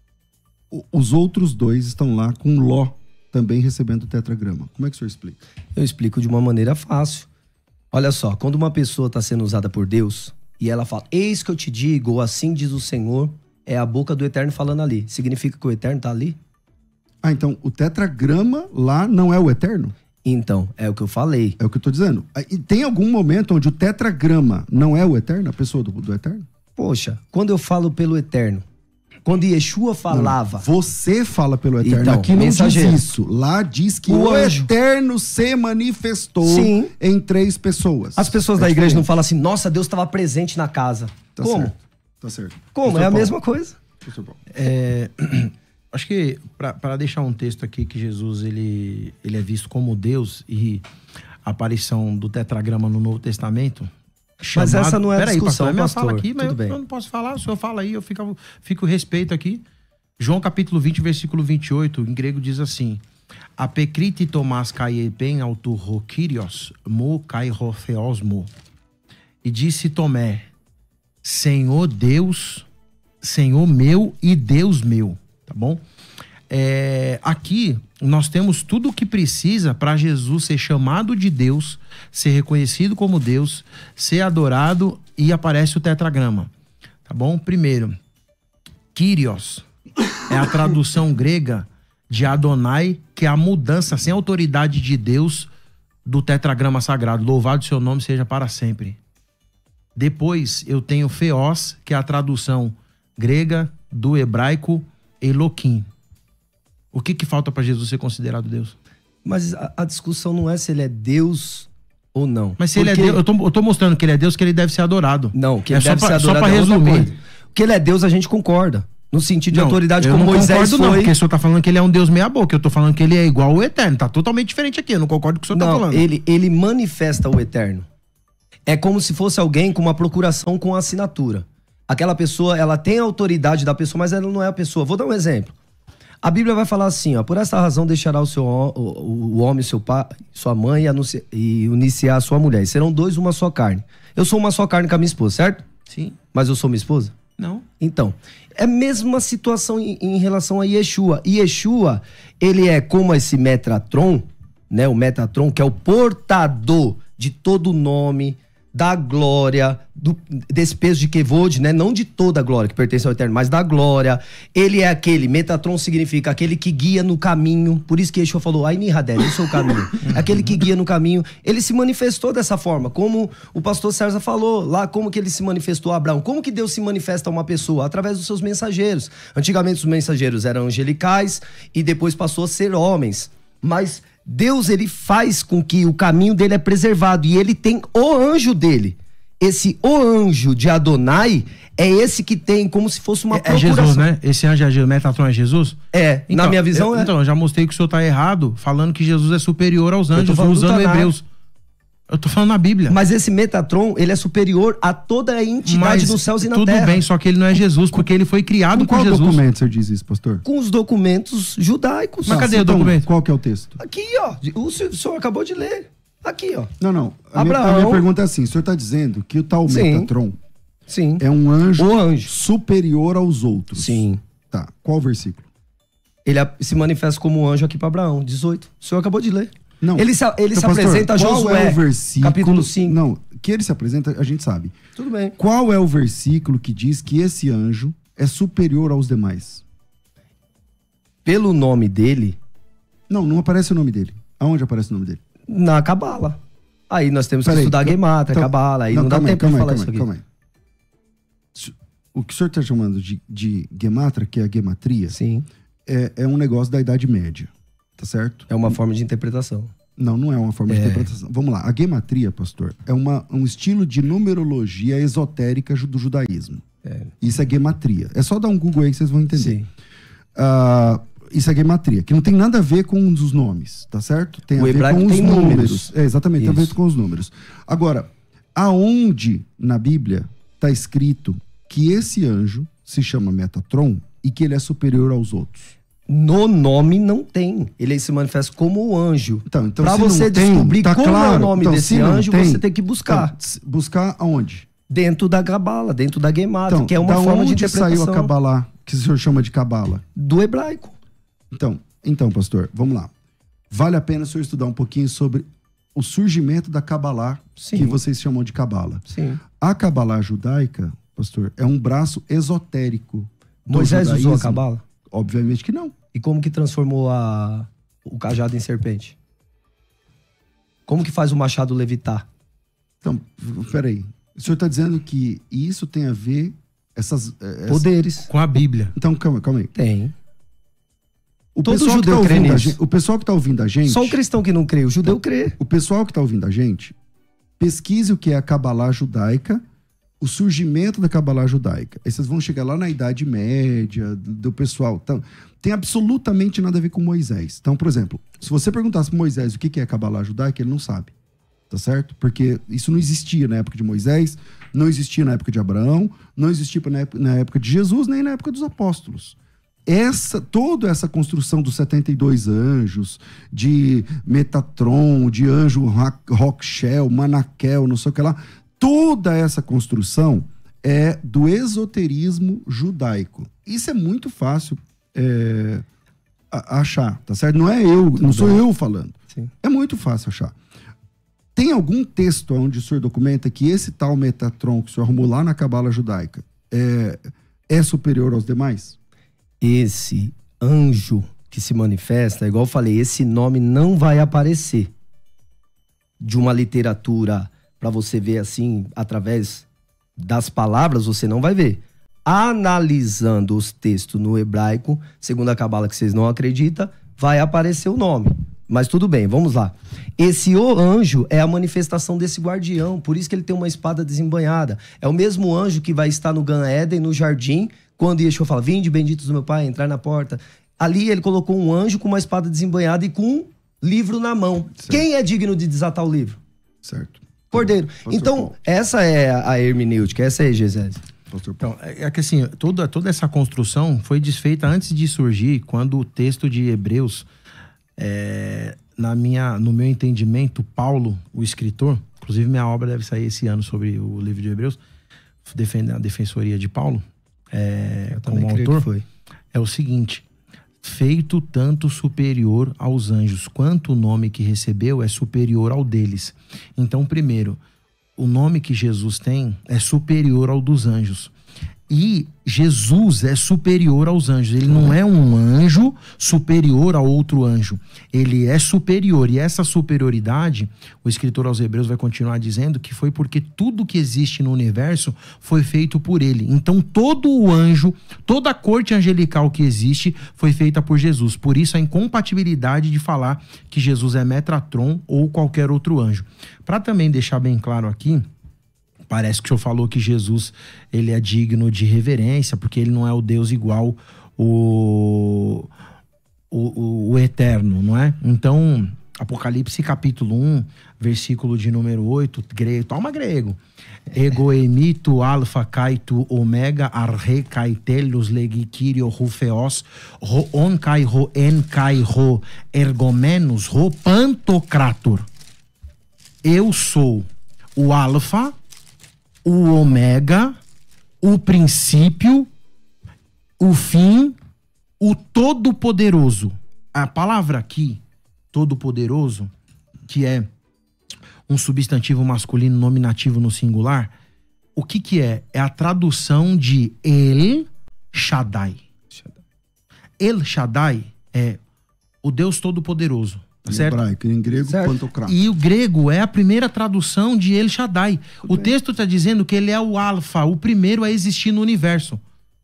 os outros 2 estão lá com Ló, também recebendo o tetragrama. Como é que o senhor explica? Eu explico de uma maneira fácil. Olha só, quando uma pessoa está sendo usada por Deus e ela fala, eis que eu te digo, ou assim diz o Senhor, é a boca do Eterno falando ali. Significa que o Eterno está ali? Ah, então o tetragrama lá não é o eterno? Então, é o que eu falei. É o que eu tô dizendo. E tem algum momento onde o tetragrama não é o eterno, a pessoa do eterno? Poxa, quando eu falo pelo Eterno, quando Yeshua falava... Você fala pelo eterno. Então, Aqui não mensageiro. diz isso. Lá diz que O o anjo. eterno se manifestou Sim. em 3 pessoas. As pessoas É da igreja não diferente. falam assim, nossa, Deus estava presente na casa. Tá Como? certo. Tá certo. Como? Pastor É a Paulo. mesma coisa. Pastor Paulo. Acho que para deixar um texto aqui que Jesus ele é visto como Deus e a aparição do tetragrama no Novo Testamento. Mas essa não é a Peraí, discussão, pastor, é minha pastor. fala aqui, mas Tudo bem. eu não posso falar. O senhor fala aí, eu fico respeito aqui. João capítulo 20, versículo 28, em grego diz assim: Apekriti Tomás Caiepen autorroquirios, mo cairofeosmo. E disse Tomé, Senhor Deus, Senhor meu e Deus meu, tá bom? Aqui nós temos tudo o que precisa para Jesus ser chamado de Deus, ser reconhecido como Deus, ser adorado, e aparece o tetragrama, tá bom? Primeiro, Kyrios é a tradução grega de Adonai, que é a mudança sem autoridade de Deus do tetragrama sagrado. Louvado seu nome seja para sempre. Depois eu tenho Theos, que é a tradução grega do hebraico Elohim. O que falta para Jesus ser considerado Deus? Mas a discussão não é se ele é Deus ou não. Mas se ele é Deus, eu tô mostrando que ele é Deus, que ele deve ser adorado. Não, que ele deve ser adorado. Só para resumir. Que ele é Deus, a gente concorda. No sentido de autoridade, como Moisés foi. Eu não concordo, não, porque o senhor tá falando que ele é um Deus meia boca. Eu tô falando que ele é igual ao Eterno. Tá totalmente diferente aqui. Eu não concordo com o que o senhor tá falando. Ele manifesta o Eterno. É como se fosse alguém com uma procuração com assinatura. Aquela pessoa, ela tem a autoridade da pessoa, mas ela não é a pessoa. Vou dar um exemplo. A Bíblia vai falar assim, ó, por esta razão deixará o homem, seu pai, sua mãe e unir-se a sua mulher. E serão dois, uma só carne. Eu sou uma só carne com a minha esposa, certo? Sim. Mas eu sou minha esposa? Não. Então, é a mesma situação em relação a Yeshua. Yeshua, ele é como esse Metatron, né? O Metatron, que é o portador de todo o nome, da glória, desse peso de Kevod, né? Não de toda a glória que pertence ao Eterno, mas da glória. Ele é aquele, Metatron significa aquele que guia no caminho. Por isso que Yeshua falou, Aini Hadel, eu sou o caminho. Aquele que guia no caminho. Ele se manifestou dessa forma, como o pastor César falou lá, como que ele se manifestou a Abraão. Como que Deus se manifesta a uma pessoa? Através dos seus mensageiros. Antigamente os mensageiros eram angelicais e depois passou a ser homens. Mas Deus, ele faz com que o caminho dele é preservado e ele tem o anjo dele. O anjo de Adonai é esse que tem como se fosse uma procuração. É Jesus, né? Esse anjo é Jesus, Metatron é Jesus? Então, na minha visão é. Então, eu já mostrei que o senhor tá errado, falando que Jesus é superior aos anjos, usando Hebreus. Eu tô falando na Bíblia. Mas esse Metatron, ele é superior a toda a entidade dos céus e na terra. Tudo bem, só que ele não é Jesus, porque ele foi criado por Jesus. Qual documento você diz isso, pastor? Com os documentos judaicos. Mas cadê o documento? Qual que é o texto? Aqui, ó. O senhor acabou de ler. Aqui, ó. Não. A minha pergunta é assim, o senhor tá dizendo que o tal Metatron é um anjo superior aos outros. Sim. Tá, qual versículo? Ele se manifesta como um anjo aqui para Abraão, 18. O senhor acabou de ler. Não. Ele se pastor, apresenta a Josué, qual é o versículo, capítulo 5. Não, que ele se apresenta, a gente sabe. Tudo bem. Qual é o versículo que diz que esse anjo é superior aos demais? Pelo nome dele? Não aparece o nome dele. Aonde aparece o nome dele? Na Cabala. Aí nós temos que estudar Gemátria, Cabala. Aí não dá tempo de falar isso aqui. Calma aí. O que o senhor está chamando de Gemátria, que é a gematria, sim, é um negócio da Idade Média. Tá certo? É uma forma de interpretação. Não é uma forma de interpretação. Vamos lá. A gematria, pastor, é um estilo de numerologia esotérica do judaísmo. Isso é gematria. É só dar um Google aí que vocês vão entender. Isso é gematria, que não tem nada a ver com os nomes, tá certo? Tem a ver com os números. Exatamente, tem a ver com os números. Agora, aonde na Bíblia está escrito que esse anjo se chama Metatron e que ele é superior aos outros? No nome não tem. Ele se manifesta como o anjo. Então para você descobrir como é o nome desse anjo, você tem que buscar. Então, buscar aonde? Dentro da Cabala, dentro da Gemátria, que é uma forma de interpretação. Onde saiu a Cabala, que o senhor chama de Cabala? Do hebraico. Então, pastor, vamos lá. Vale a pena o senhor estudar um pouquinho sobre o surgimento da Cabalá, que vocês chamam de Cabala. Sim. A Cabalá judaica, pastor, é um braço esotérico. Moisés usou a Cabala? Obviamente que não. E como que transformou o cajado em serpente? Como que faz o machado levitar? Então, peraí. O senhor está dizendo que isso tem a ver poderes com a Bíblia. Então, calma aí. Tem. Todo judeu crê nisso. O pessoal que está ouvindo a gente... Só o cristão que não crê, o judeu crê. O pessoal que está ouvindo a gente, pesquise o que é a Cabalá judaica, o surgimento da Cabalá judaica. Aí vocês vão chegar lá na Idade Média, do pessoal. Então, tem absolutamente nada a ver com Moisés. Então, por exemplo, se você perguntasse para Moisés o que é a Cabalá judaica, ele não sabe. Tá certo? Porque isso não existia na época de Moisés, não existia na época de Abraão, não existia na época de Jesus, nem na época dos apóstolos. toda essa construção dos 72 anjos, de Metatron, de anjo Rockshell, Manakel, não sei o que lá, toda essa construção é do esoterismo judaico. Isso é muito fácil achar, tá certo? Não sou eu falando. Sim. É muito fácil achar. Tem algum texto onde o senhor documenta que esse tal Metatron que o senhor arrumou lá na Cabala judaica é superior aos demais? Esse anjo que se manifesta, igual eu falei, esse nome não vai aparecer de uma literatura para você ver assim, através das palavras, você não vai ver. Analisando os textos no hebraico, segundo a Cabala que vocês não acreditam, vai aparecer o nome. Mas tudo bem, vamos lá. Esse anjo é a manifestação desse guardião, por isso que ele tem uma espada desembanhada. É o mesmo anjo que vai estar no Gan Éden, no jardim, quando Yeshua fala, vinde benditos do meu pai, entrar na porta. Ali ele colocou um anjo com uma espada desembanhada e com um livro na mão. Certo. Quem é digno de desatar o livro? Certo. Cordeiro. Então, essa é a hermenêutica, essa é a exegese. Então, é que assim, toda essa construção foi desfeita antes de surgir, quando o texto de Hebreus, no meu entendimento, Paulo, o escritor, inclusive minha obra deve sair esse ano sobre o livro de Hebreus, defende a defensoria de Paulo, como autor, é o seguinte: feito tanto superior aos anjos, quanto o nome que recebeu é superior ao deles. Então, primeiro, o nome que Jesus tem é superior ao dos anjos. E Jesus é superior aos anjos. Ele não é um anjo superior a outro anjo. Ele é superior. E essa superioridade, o escritor aos Hebreus vai continuar dizendo que foi porque tudo que existe no universo foi feito por ele. Então todo o anjo, toda a corte angelical que existe foi feita por Jesus. Por isso a incompatibilidade de falar que Jesus é Metatron ou qualquer outro anjo. Para também deixar bem claro aqui, parece que o senhor falou que Jesus ele é digno de reverência, porque ele não é o Deus igual o Eterno, não é? Então, Apocalipse capítulo 1, versículo de número 8, grego, toma grego. Ego emito alfa kaito omega arre kaitelos legikirio rufeos ro on kai ro en kai ro ergomenos ro pantocrator. Eu sou o alfa, o ômega, o princípio, o fim, o todo-poderoso. A palavra aqui, todo-poderoso, que é um substantivo masculino nominativo no singular, o que é? É a tradução de El Shaddai. El Shaddai é o Deus todo-poderoso. Certo? Em hebraico, em grego, pantocrator. E o grego é a primeira tradução de El Shaddai. O texto está dizendo que ele é o alfa, o primeiro a existir no universo.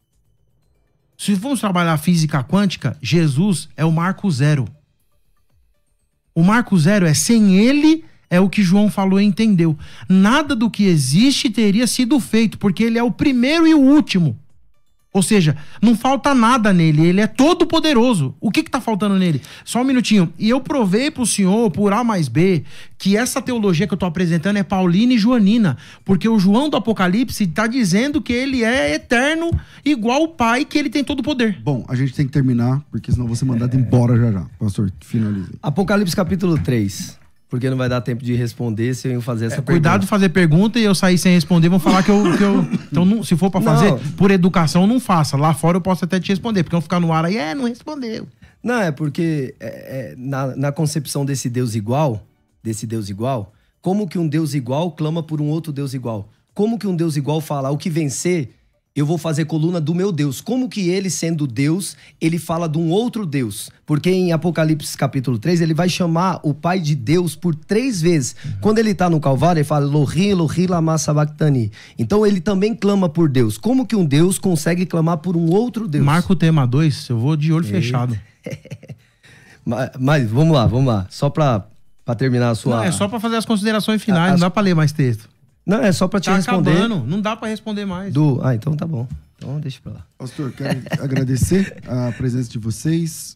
Se vamos trabalhar física quântica, Jesus é o marco zero. O marco zero é sem ele, é o que João falou e entendeu. Nada do que existe teria sido feito, porque ele é o primeiro e o último. Ou seja, não falta nada nele, ele é todo poderoso. O que tá faltando nele? Só um minutinho. E eu provei pro senhor, por A mais B, que essa teologia que eu tô apresentando é paulina e joanina. Porque o João do Apocalipse tá dizendo que ele é eterno, igual o Pai, que ele tem todo o poder. Bom, a gente tem que terminar, porque senão eu vou ser mandado embora já. Pastor, finalize. Apocalipse capítulo 3. Porque não vai dar tempo de responder se eu fazer essa pergunta. Cuidado de fazer pergunta e eu sair sem responder, vão falar que eu... Então, não, se for pra fazer, por educação, não faça. Lá fora eu posso até te responder, porque eu vou ficar no ar aí, não respondeu. Não, é porque na concepção desse Deus igual, como que um Deus igual clama por um outro Deus igual? Como que um Deus igual fala, o que vencer, eu vou fazer coluna do meu Deus? Como que ele, sendo Deus, ele fala de um outro Deus? Porque em Apocalipse capítulo 3, ele vai chamar o Pai de Deus por 3 vezes. Quando ele está no Calvário, ele fala Elohim, Elohim, lama sabachthani. Então ele também clama por Deus. Como que um Deus consegue clamar por um outro Deus? Marca o tema 2, eu vou de olho fechado. Mas vamos lá. Só para terminar a sua... Não, é só para fazer as considerações finais, não dá para ler mais texto. Não, é só pra te responder. Acabando, não dá pra responder mais. Então tá bom. Então deixa pra lá. Pastor, quero agradecer a presença de vocês.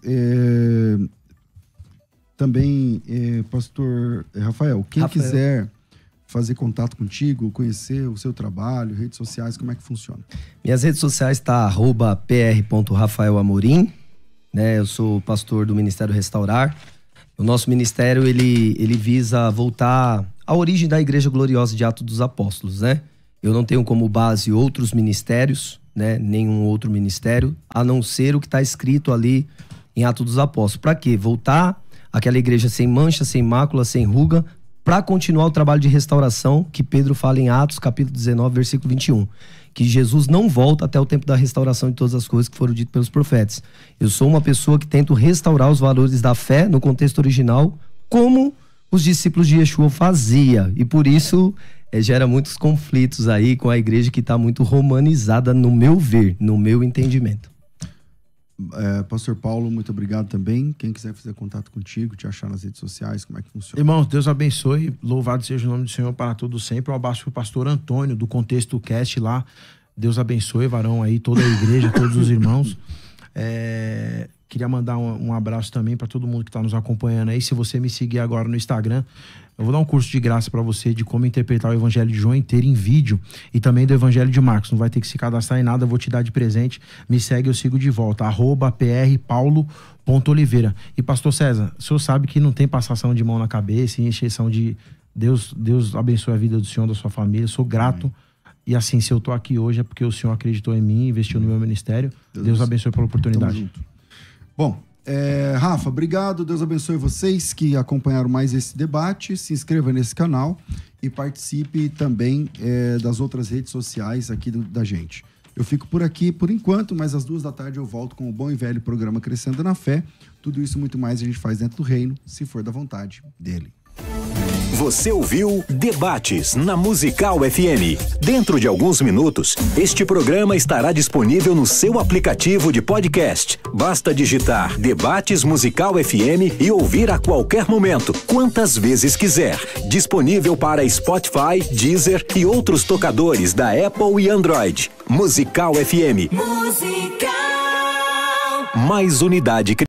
Também, pastor Rafael, quem quiser fazer contato contigo, conhecer o seu trabalho, redes sociais, como é que funciona? Minhas redes sociais tá @pr.rafaelamorim, né? Eu sou pastor do Ministério Restaurar. O nosso ministério, ele visa voltar à origem da Igreja Gloriosa de Atos dos Apóstolos, né? Eu não tenho como base outros ministérios, né? Nenhum outro ministério, a não ser o que está escrito ali em Atos dos Apóstolos. Para quê? Voltar àquela igreja sem mancha, sem mácula, sem ruga, para continuar o trabalho de restauração que Pedro fala em Atos, capítulo 19, versículo 21. Que Jesus não volta até o tempo da restauração de todas as coisas que foram ditas pelos profetas. Eu sou uma pessoa que tento restaurar os valores da fé no contexto original, como os discípulos de Yeshua fazia. E por isso gera muitos conflitos aí com a igreja que está muito romanizada, no meu ver, no meu entendimento. Pastor Paulo, muito obrigado também. Quem quiser fazer contato contigo, te achar nas redes sociais, como é que funciona? Irmãos, Deus abençoe, louvado seja o nome do Senhor para todos sempre. Um abraço pro pastor Antônio, do Contexto Cast lá. Deus abençoe, varão aí, toda a igreja, todos os irmãos. Queria mandar um abraço também para todo mundo que está nos acompanhando aí. Se você me seguir agora no Instagram, eu vou dar um curso de graça para você de como interpretar o Evangelho de João inteiro em vídeo e também do Evangelho de Marcos. Não vai ter que se cadastrar em nada, eu vou te dar de presente. Me segue, eu sigo de volta. @prpaulo.oliveira. E pastor César, o senhor sabe que não tem passação de mão na cabeça, encheção de... Deus abençoe a vida do senhor, da sua família. Eu sou grato. E assim, se eu tô aqui hoje é porque o senhor acreditou em mim, investiu no meu ministério. Deus abençoe pela oportunidade. Bom, Rafa, obrigado. Deus abençoe vocês que acompanharam mais esse debate. Se inscreva nesse canal e participe também das outras redes sociais aqui da gente. Eu fico por aqui por enquanto, mas às 14h eu volto com o bom e velho programa Crescendo na Fé. Tudo isso e muito mais a gente faz dentro do reino, se for da vontade dele. Você ouviu Debates na Musical FM. Dentro de alguns minutos, este programa estará disponível no seu aplicativo de podcast. Basta digitar Debates Musical FM e ouvir a qualquer momento, quantas vezes quiser. Disponível para Spotify, Deezer e outros tocadores da Apple e Android. Musical FM. Musical. Mais unidade.